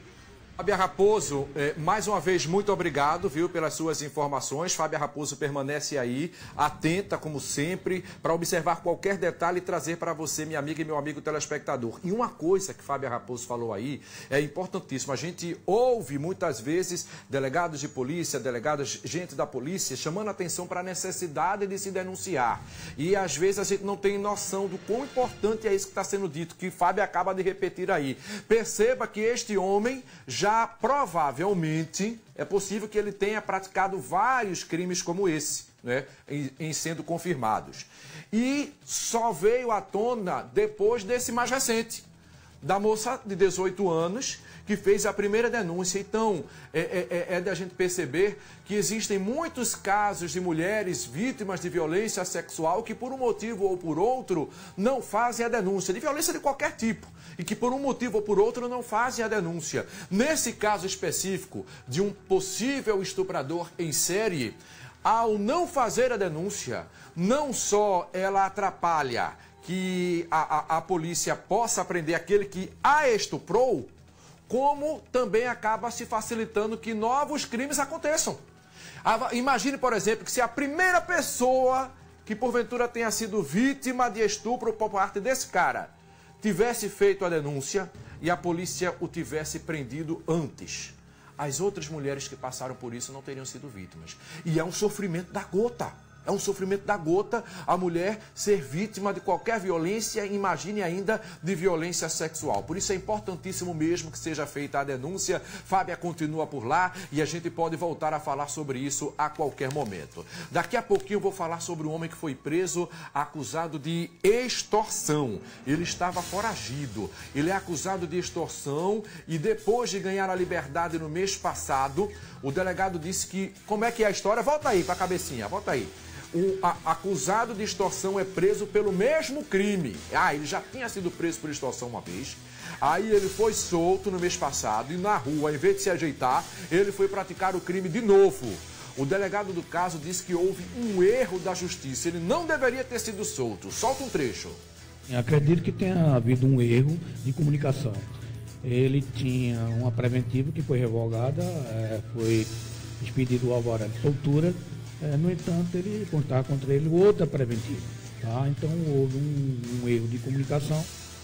Fábia Raposo, eh, mais uma vez, muito obrigado, viu, pelas suas informações. Fábia Raposo permanece aí, atenta, como sempre, para observar qualquer detalhe e trazer para você, minha amiga e meu amigo telespectador. E uma coisa que Fábia Raposo falou aí é importantíssima. A gente ouve muitas vezes delegados de polícia, delegados, gente da polícia, chamando a atenção para a necessidade de se denunciar. E às vezes a gente não tem noção do quão importante é isso que está sendo dito, que Fábia acaba de repetir aí. Perceba que este homem já Já provavelmente é possível que ele tenha praticado vários crimes como esse, né, em, em sendo confirmados. E só veio à tona depois desse mais recente, da moça de dezoito anos, que fez a primeira denúncia. Então, é, é, é de a gente perceber que existem muitos casos de mulheres vítimas de violência sexual que, por um motivo ou por outro, não fazem a denúncia, de violência de qualquer tipo, e que, por um motivo ou por outro, não fazem a denúncia. Nesse caso específico de um possível estuprador em série, ao não fazer a denúncia, não só ela atrapalha que a, a, a polícia possa prender aquele que a estuprou, como também acaba se facilitando que novos crimes aconteçam. Imagine, por exemplo, que se a primeira pessoa que porventura tenha sido vítima de estupro por parte desse cara tivesse feito a denúncia e a polícia o tivesse prendido antes, as outras mulheres que passaram por isso não teriam sido vítimas. E é um sofrimento da gota. É um sofrimento da gota a mulher ser vítima de qualquer violência, imagine ainda de violência sexual. Por isso é importantíssimo mesmo que seja feita a denúncia. Fábia continua por lá e a gente pode voltar a falar sobre isso a qualquer momento. Daqui a pouquinho eu vou falar sobre um homem que foi preso acusado de extorsão. Ele estava foragido. Ele é acusado de extorsão e depois de ganhar a liberdade no mês passado, o delegado disse que... Como é que é a história? Volta aí para a cabecinha, volta aí. O a, acusado de extorsão é preso pelo mesmo crime. Ah, ele já tinha sido preso por extorsão uma vez. Aí ele foi solto no mês passado e na rua, em vez de se ajeitar, ele foi praticar o crime de novo. O delegado do caso disse que houve um erro da justiça. Ele não deveria ter sido solto. Solta um trecho. Eu acredito que tenha havido um erro de comunicação. Ele tinha uma preventiva que foi revogada, é, foi expedido o alvará de soltura. É, no entanto, ele contar contra ele outra preventiva. Tá? Então, houve um, um erro de comunicação.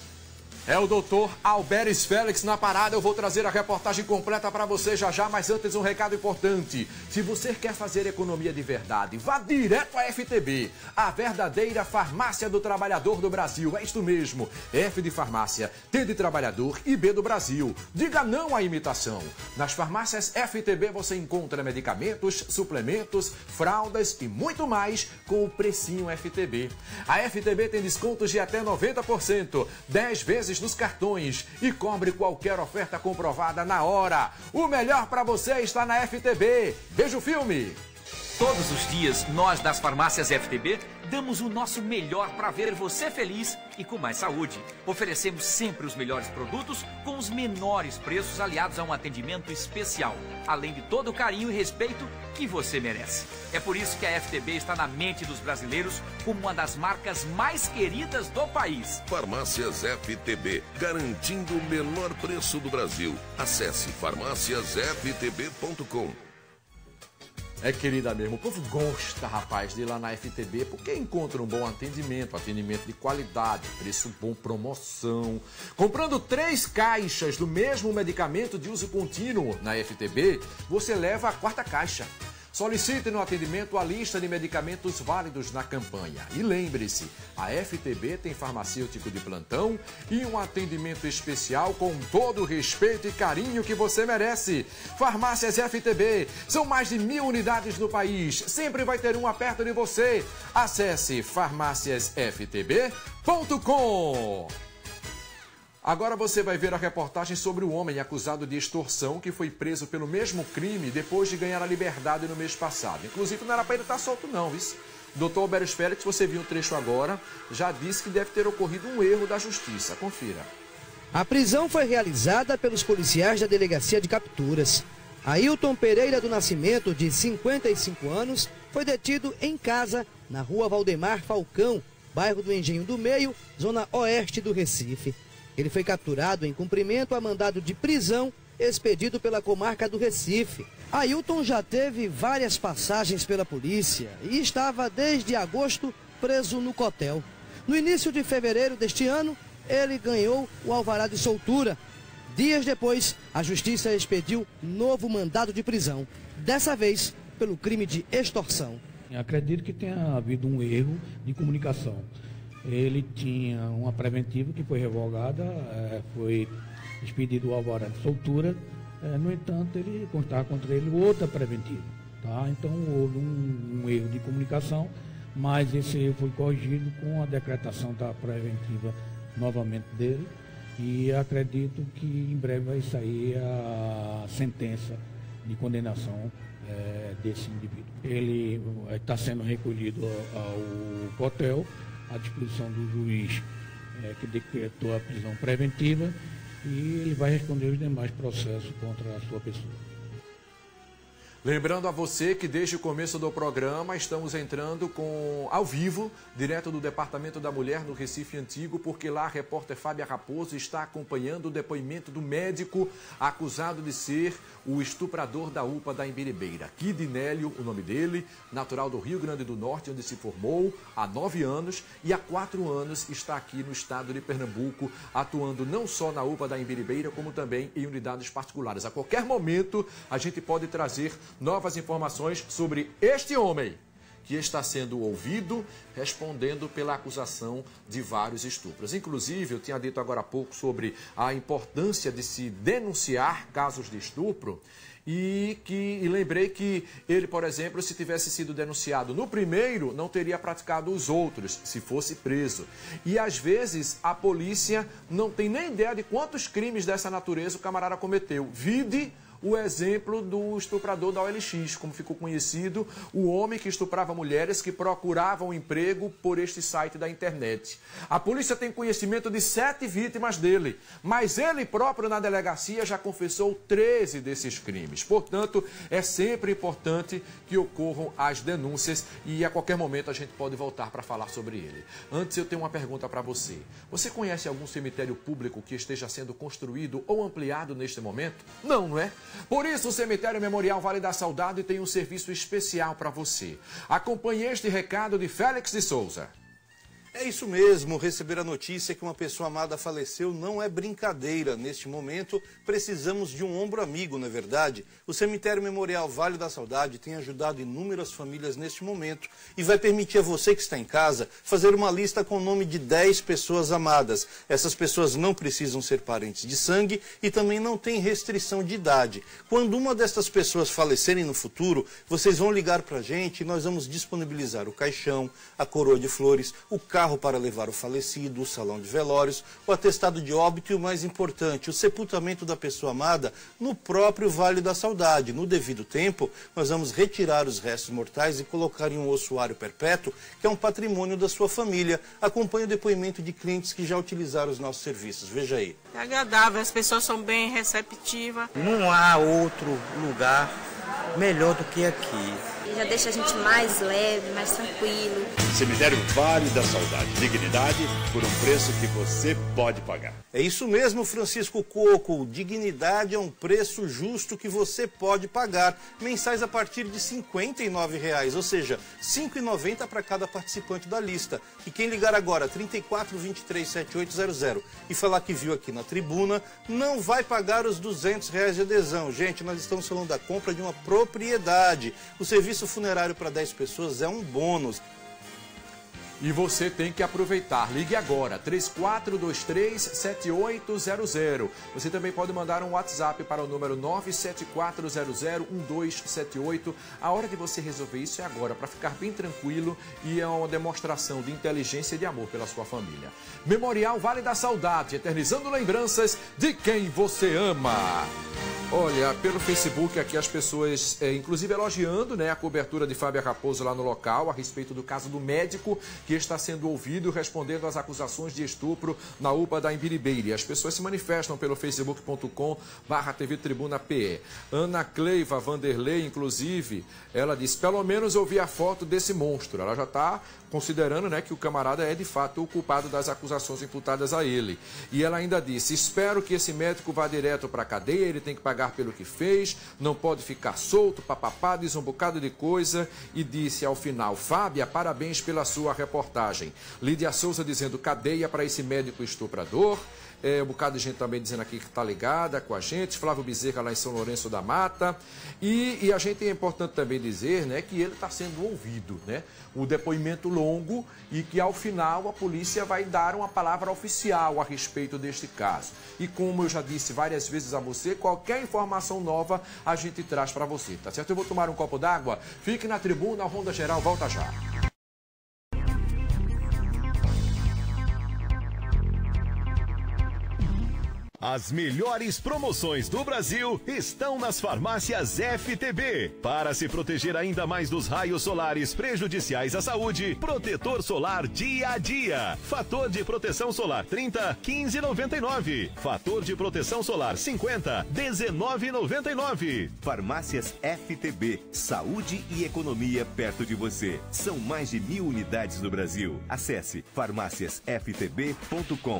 É o doutor Alberes Félix na parada. Eu vou trazer a reportagem completa para você já já, mas antes um recado importante. Se você quer fazer economia de verdade, vá direto à F T B, a verdadeira farmácia do trabalhador do Brasil. É isto mesmo, F de farmácia, T de trabalhador e B do Brasil. Diga não à imitação. Nas farmácias F T B você encontra medicamentos, suplementos, fraldas e muito mais com o precinho F T B. A F T B tem descontos de até noventa por cento, dez vezes nos cartões e cobre qualquer oferta comprovada na hora. O melhor para você está na F T B. Veja o filme. Todos os dias, nós das farmácias F T B damos o nosso melhor para ver você feliz e com mais saúde. Oferecemos sempre os melhores produtos com os menores preços, aliados a um atendimento especial, além de todo o carinho e respeito que você merece. É por isso que a F T B está na mente dos brasileiros como uma das marcas mais queridas do país. Farmácias F T B, garantindo o menor preço do Brasil. Acesse farmácias f t b ponto com. É querida mesmo, o povo gosta, rapaz, de ir lá na F T B porque encontra um bom atendimento, atendimento de qualidade, preço bom, promoção. Comprando três caixas do mesmo medicamento de uso contínuo na F T B, você leva a quarta caixa. Solicite no atendimento a lista de medicamentos válidos na campanha. E lembre-se, a F T B tem farmacêutico de plantão e um atendimento especial com todo o respeito e carinho que você merece. Farmácias F T B, são mais de mil unidades no país. Sempre vai ter uma perto de você. Acesse farmácias f t b ponto com. Agora você vai ver a reportagem sobre o homem acusado de extorsão que foi preso pelo mesmo crime depois de ganhar a liberdade no mês passado. Inclusive não era para ele estar solto não, viu? O doutor Alberes Félix, você viu o trecho agora, já disse que deve ter ocorrido um erro da justiça. Confira. A prisão foi realizada pelos policiais da Delegacia de Capturas. Ailton Pereira do Nascimento, de cinquenta e cinco anos, foi detido em casa, na rua Valdemar Falcão, bairro do Engenho do Meio, zona oeste do Recife. Ele foi capturado em cumprimento a mandado de prisão expedido pela comarca do Recife. Ailton já teve várias passagens pela polícia e estava desde agosto preso no Cotel. No início de fevereiro deste ano, ele ganhou o alvará de soltura. Dias depois, a justiça expediu novo mandado de prisão, dessa vez pelo crime de extorsão. Acredito que tenha havido um erro de comunicação. Ele tinha uma preventiva que foi revogada, é, foi expedido o alvará de soltura, é, no entanto, ele constava contra ele outra preventiva. Tá? Então, houve um, um erro de comunicação, mas esse erro foi corrigido com a decretação da preventiva novamente dele, e acredito que em breve vai sair a sentença de condenação é, desse indivíduo. Ele está sendo recolhido ao Cotel, à disposição do juiz é, que decretou a prisão preventiva, e ele vai responder os demais processos contra a sua pessoa. Lembrando a você que desde o começo do programa estamos entrando com ao vivo, direto do Departamento da Mulher no Recife Antigo, porque lá a repórter Fábia Raposo está acompanhando o depoimento do médico acusado de ser o estuprador da U P A da Imbiribeira. Kidnélio, o nome dele, natural do Rio Grande do Norte, onde se formou há nove anos e há quatro anos está aqui no estado de Pernambuco, atuando não só na U P A da Imbiribeira, como também em unidades particulares. A qualquer momento a gente pode trazer novas informações sobre este homem que está sendo ouvido, respondendo pela acusação de vários estupros. Inclusive, eu tinha dito agora há pouco sobre a importância de se denunciar casos de estupro e que e lembrei que ele, por exemplo, se tivesse sido denunciado no primeiro, não teria praticado os outros, se fosse preso. E às vezes a polícia não tem nem ideia de quantos crimes dessa natureza o camarada cometeu. Vide o exemplo do estuprador da O L X, como ficou conhecido, o homem que estuprava mulheres que procuravam emprego por este site da internet. A polícia tem conhecimento de sete vítimas dele, mas ele próprio na delegacia já confessou treze desses crimes. Portanto, é sempre importante que ocorram as denúncias e a qualquer momento a gente pode voltar para falar sobre ele. Antes, eu tenho uma pergunta para você. Você conhece algum cemitério público que esteja sendo construído ou ampliado neste momento? Não, não é? Por isso, o Cemitério Memorial Vale da Saudade tem um serviço especial para você. Acompanhe este recado de Félix de Souza. É isso mesmo, receber a notícia que uma pessoa amada faleceu não é brincadeira. Neste momento, precisamos de um ombro amigo, não é verdade? O Cemitério Memorial Vale da Saudade tem ajudado inúmeras famílias neste momento e vai permitir a você que está em casa fazer uma lista com o nome de dez pessoas amadas. Essas pessoas não precisam ser parentes de sangue e também não tem restrição de idade. Quando uma destas pessoas falecerem no futuro, vocês vão ligar para a gente e nós vamos disponibilizar o caixão, a coroa de flores, o carro para levar o falecido, o salão de velórios, o atestado de óbito e o mais importante, o sepultamento da pessoa amada no próprio Vale da Saudade. No devido tempo, nós vamos retirar os restos mortais e colocar em um ossuário perpétuo, que é um patrimônio da sua família. Acompanhe o depoimento de clientes que já utilizaram os nossos serviços. Veja aí. É agradável, as pessoas são bem receptivas. Não há outro lugar melhor do que aqui. Já deixa a gente mais leve, mais tranquilo. Cemitério Vale da Saudade. Dignidade por um preço que você pode pagar. É isso mesmo, Francisco Coco. Dignidade é um preço justo que você pode pagar. Mensais a partir de cinquenta e nove reais, ou seja, cinco reais e noventa centavos para cada participante da lista. E quem ligar agora, trinta e quatro, vinte e três, setenta e oito zero zero, e falar que viu aqui na tribuna, não vai pagar os duzentos reais de adesão. Gente, nós estamos falando da compra de uma propriedade. O serviço funerário para dez pessoas é um bônus. E você tem que aproveitar. Ligue agora, três quatro dois três, sete oito zero zero. Você também pode mandar um WhatsApp para o número nove sete quatro zero zero um dois sete oito. A hora de você resolver isso é agora, para ficar bem tranquilo, e é uma demonstração de inteligência e de amor pela sua família. Memorial Vale da Saudade, eternizando lembranças de quem você ama. Olha, pelo Facebook aqui as pessoas, é, inclusive elogiando, né, a cobertura de Fábia Raposo lá no local, a respeito do caso do médico que está sendo ouvido respondendo às acusações de estupro na U P A da Imbiribeira. As pessoas se manifestam pelo facebook ponto com barra T V Tribuna P E. Ana Cleiva Vanderlei, inclusive, ela diz, pelo menos eu vi a foto desse monstro. Ela já está considerando, né, que o camarada é de fato o culpado das acusações imputadas a ele. E ela ainda disse, espero que esse médico vá direto para a cadeia, ele tem que pagar pelo que fez, não pode ficar solto, papapá, diz um bocado de coisa e disse ao final, Fábia, parabéns pela sua reportagem. Lídia Souza dizendo, cadeia para esse médico estuprador. É, um bocado de gente também dizendo aqui que está ligada com a gente. Flávio Bezerra lá em São Lourenço da Mata. E, e a gente é importante também dizer, né, que ele está sendo ouvido, né? O depoimento longo e que ao final a polícia vai dar uma palavra oficial a respeito deste caso. E como eu já disse várias vezes a você, qualquer informação nova a gente traz para você, tá certo? Eu vou tomar um copo d'água. Fique na tribuna, a Ronda Geral volta já. As melhores promoções do Brasil estão nas farmácias F T B. Para se proteger ainda mais dos raios solares prejudiciais à saúde, protetor solar dia a dia. Fator de proteção solar trinta, quinze e noventa e nove. Fator de proteção solar cinquenta, dezenove e noventa e nove. Farmácias F T B. Saúde e economia perto de você. São mais de mil unidades no Brasil. Acesse farmácias f t b ponto com.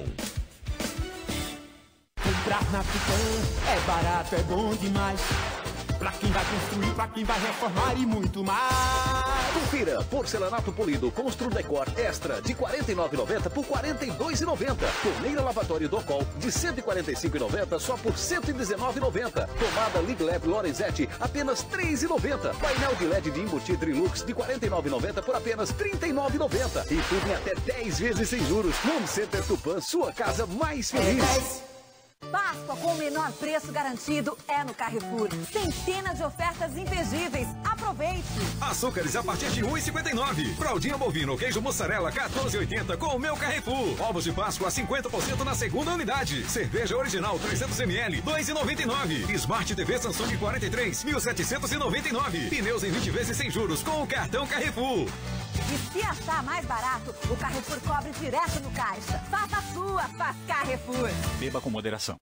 Comprar na Tupan é barato, é bom demais. Pra quem vai construir, pra quem vai reformar e muito mais. Confira, porcelanato polido Constru Decor Extra de quarenta e nove reais e noventa centavos por quarenta e dois reais e noventa centavos. Torneira lavatório Docol de cento e quarenta e cinco reais e noventa centavos só por cento e dezenove reais e noventa centavos. Tomada Liglab Lorenzetti apenas três reais e noventa centavos. Painel de L E D de embutir Trilux de quarenta e nove reais e noventa centavos por apenas trinta e nove reais e noventa centavos. E tudo em até dez vezes sem juros. Home Center Tupã, sua casa mais feliz. Páscoa com o menor preço garantido é no Carrefour. Centenas de ofertas imperdíveis. Aproveite! Açúcares a partir de um real e cinquenta e nove centavos. Fraldinha bovino, queijo mussarela quatorze reais e oitenta centavos com o meu Carrefour. Ovos de Páscoa cinquenta por cento na segunda unidade. Cerveja original trezentos mililitros, dois reais e noventa e nove centavos. Smart T V Samsung quarenta e três, mil setecentos e noventa e nove reais. Pneus em vinte vezes sem juros com o cartão Carrefour. E se achar mais barato, o Carrefour cobre direto no caixa. Faça a sua, faz Carrefour. Beba com moderação.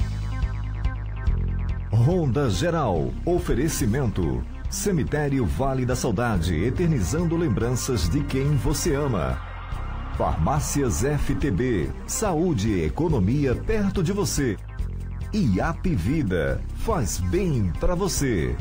Ronda Geral. Oferecimento. Cemitério Vale da Saudade, eternizando lembranças de quem você ama. Farmácias F T B. Saúde e economia perto de você. I A P Vida. Faz bem para você.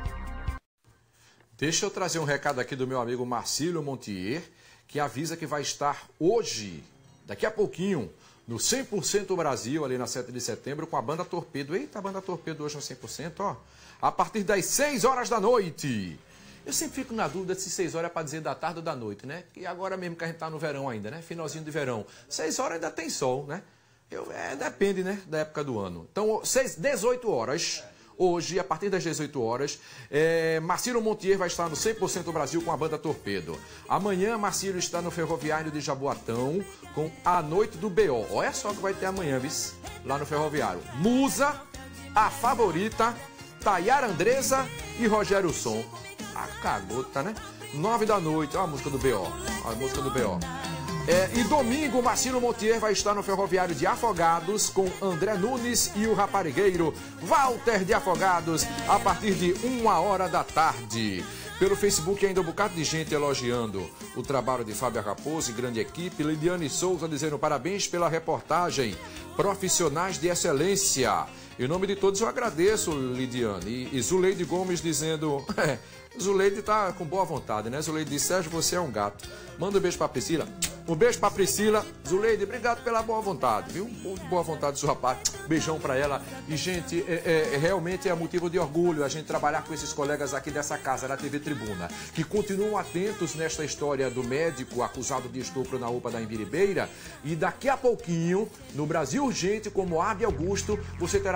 Deixa eu trazer um recado aqui do meu amigo Marcílio Montier, que avisa que vai estar hoje, daqui a pouquinho, no cem por cento Brasil, ali na sete de setembro, com a Banda Torpedo. Eita, a Banda Torpedo hoje no cem por cento, ó. A partir das seis horas da noite. Eu sempre fico na dúvida se seis horas é para dizer da tarde ou da noite, né? E agora mesmo que a gente tá no verão ainda, né? Finalzinho de verão. seis horas ainda tem sol, né? Eu, é, depende, né? Da época do ano. Então, seis, dezoito horas... Hoje, a partir das dezoito horas, é, Marcílio Montier vai estar no cem por cento Brasil com a Banda Torpedo. Amanhã, Marcílio está no Ferroviário de Jaboatão com a Noite do B O. Olha só que vai ter amanhã, bis, lá no Ferroviário. Musa, A Favorita, Tayara Andresa e Rogério Som. A cagota, né? Nove da noite, olha a música do B O. Olha a música do B O. É, e domingo, Marcílio Montier vai estar no Ferroviário de Afogados com André Nunes e o raparigueiro Walter de Afogados a partir de uma hora da tarde. Pelo Facebook ainda um bocado de gente elogiando o trabalho de Fábia Raposo e grande equipe. Lidiane Souza dizendo parabéns pela reportagem. Profissionais de excelência. Em nome de todos eu agradeço, Lidiane. E, e Zuleide Gomes dizendo... É, Zuleide tá com boa vontade, né? Zuleide diz, Sérgio, você é um gato. Manda um beijo pra Priscila. Um beijo pra Priscila. Zuleide, obrigado pela boa vontade, viu? Boa vontade do seu rapaz. Beijão pra ela. E, gente, é, é, realmente é motivo de orgulho a gente trabalhar com esses colegas aqui dessa casa, da T V Tribuna, que continuam atentos nesta história do médico acusado de estupro na U P A da Imbiribeira. E daqui a pouquinho, no Brasil Urgente, como Ave Augusto, você terá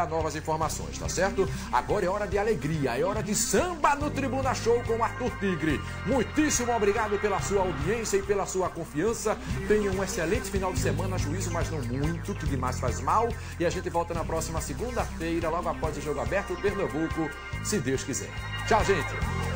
novas informações, tá certo? Agora é hora de alegria, é hora de samba no Tribuna Show com Arthur Tigre. Muitíssimo obrigado pela sua audiência e pela sua confiança. Tenha um excelente final de semana, juízo, mas não muito, que demais faz mal. E a gente volta na próxima segunda-feira, logo após o Jogo Aberto Pernambuco, se Deus quiser. Tchau, gente!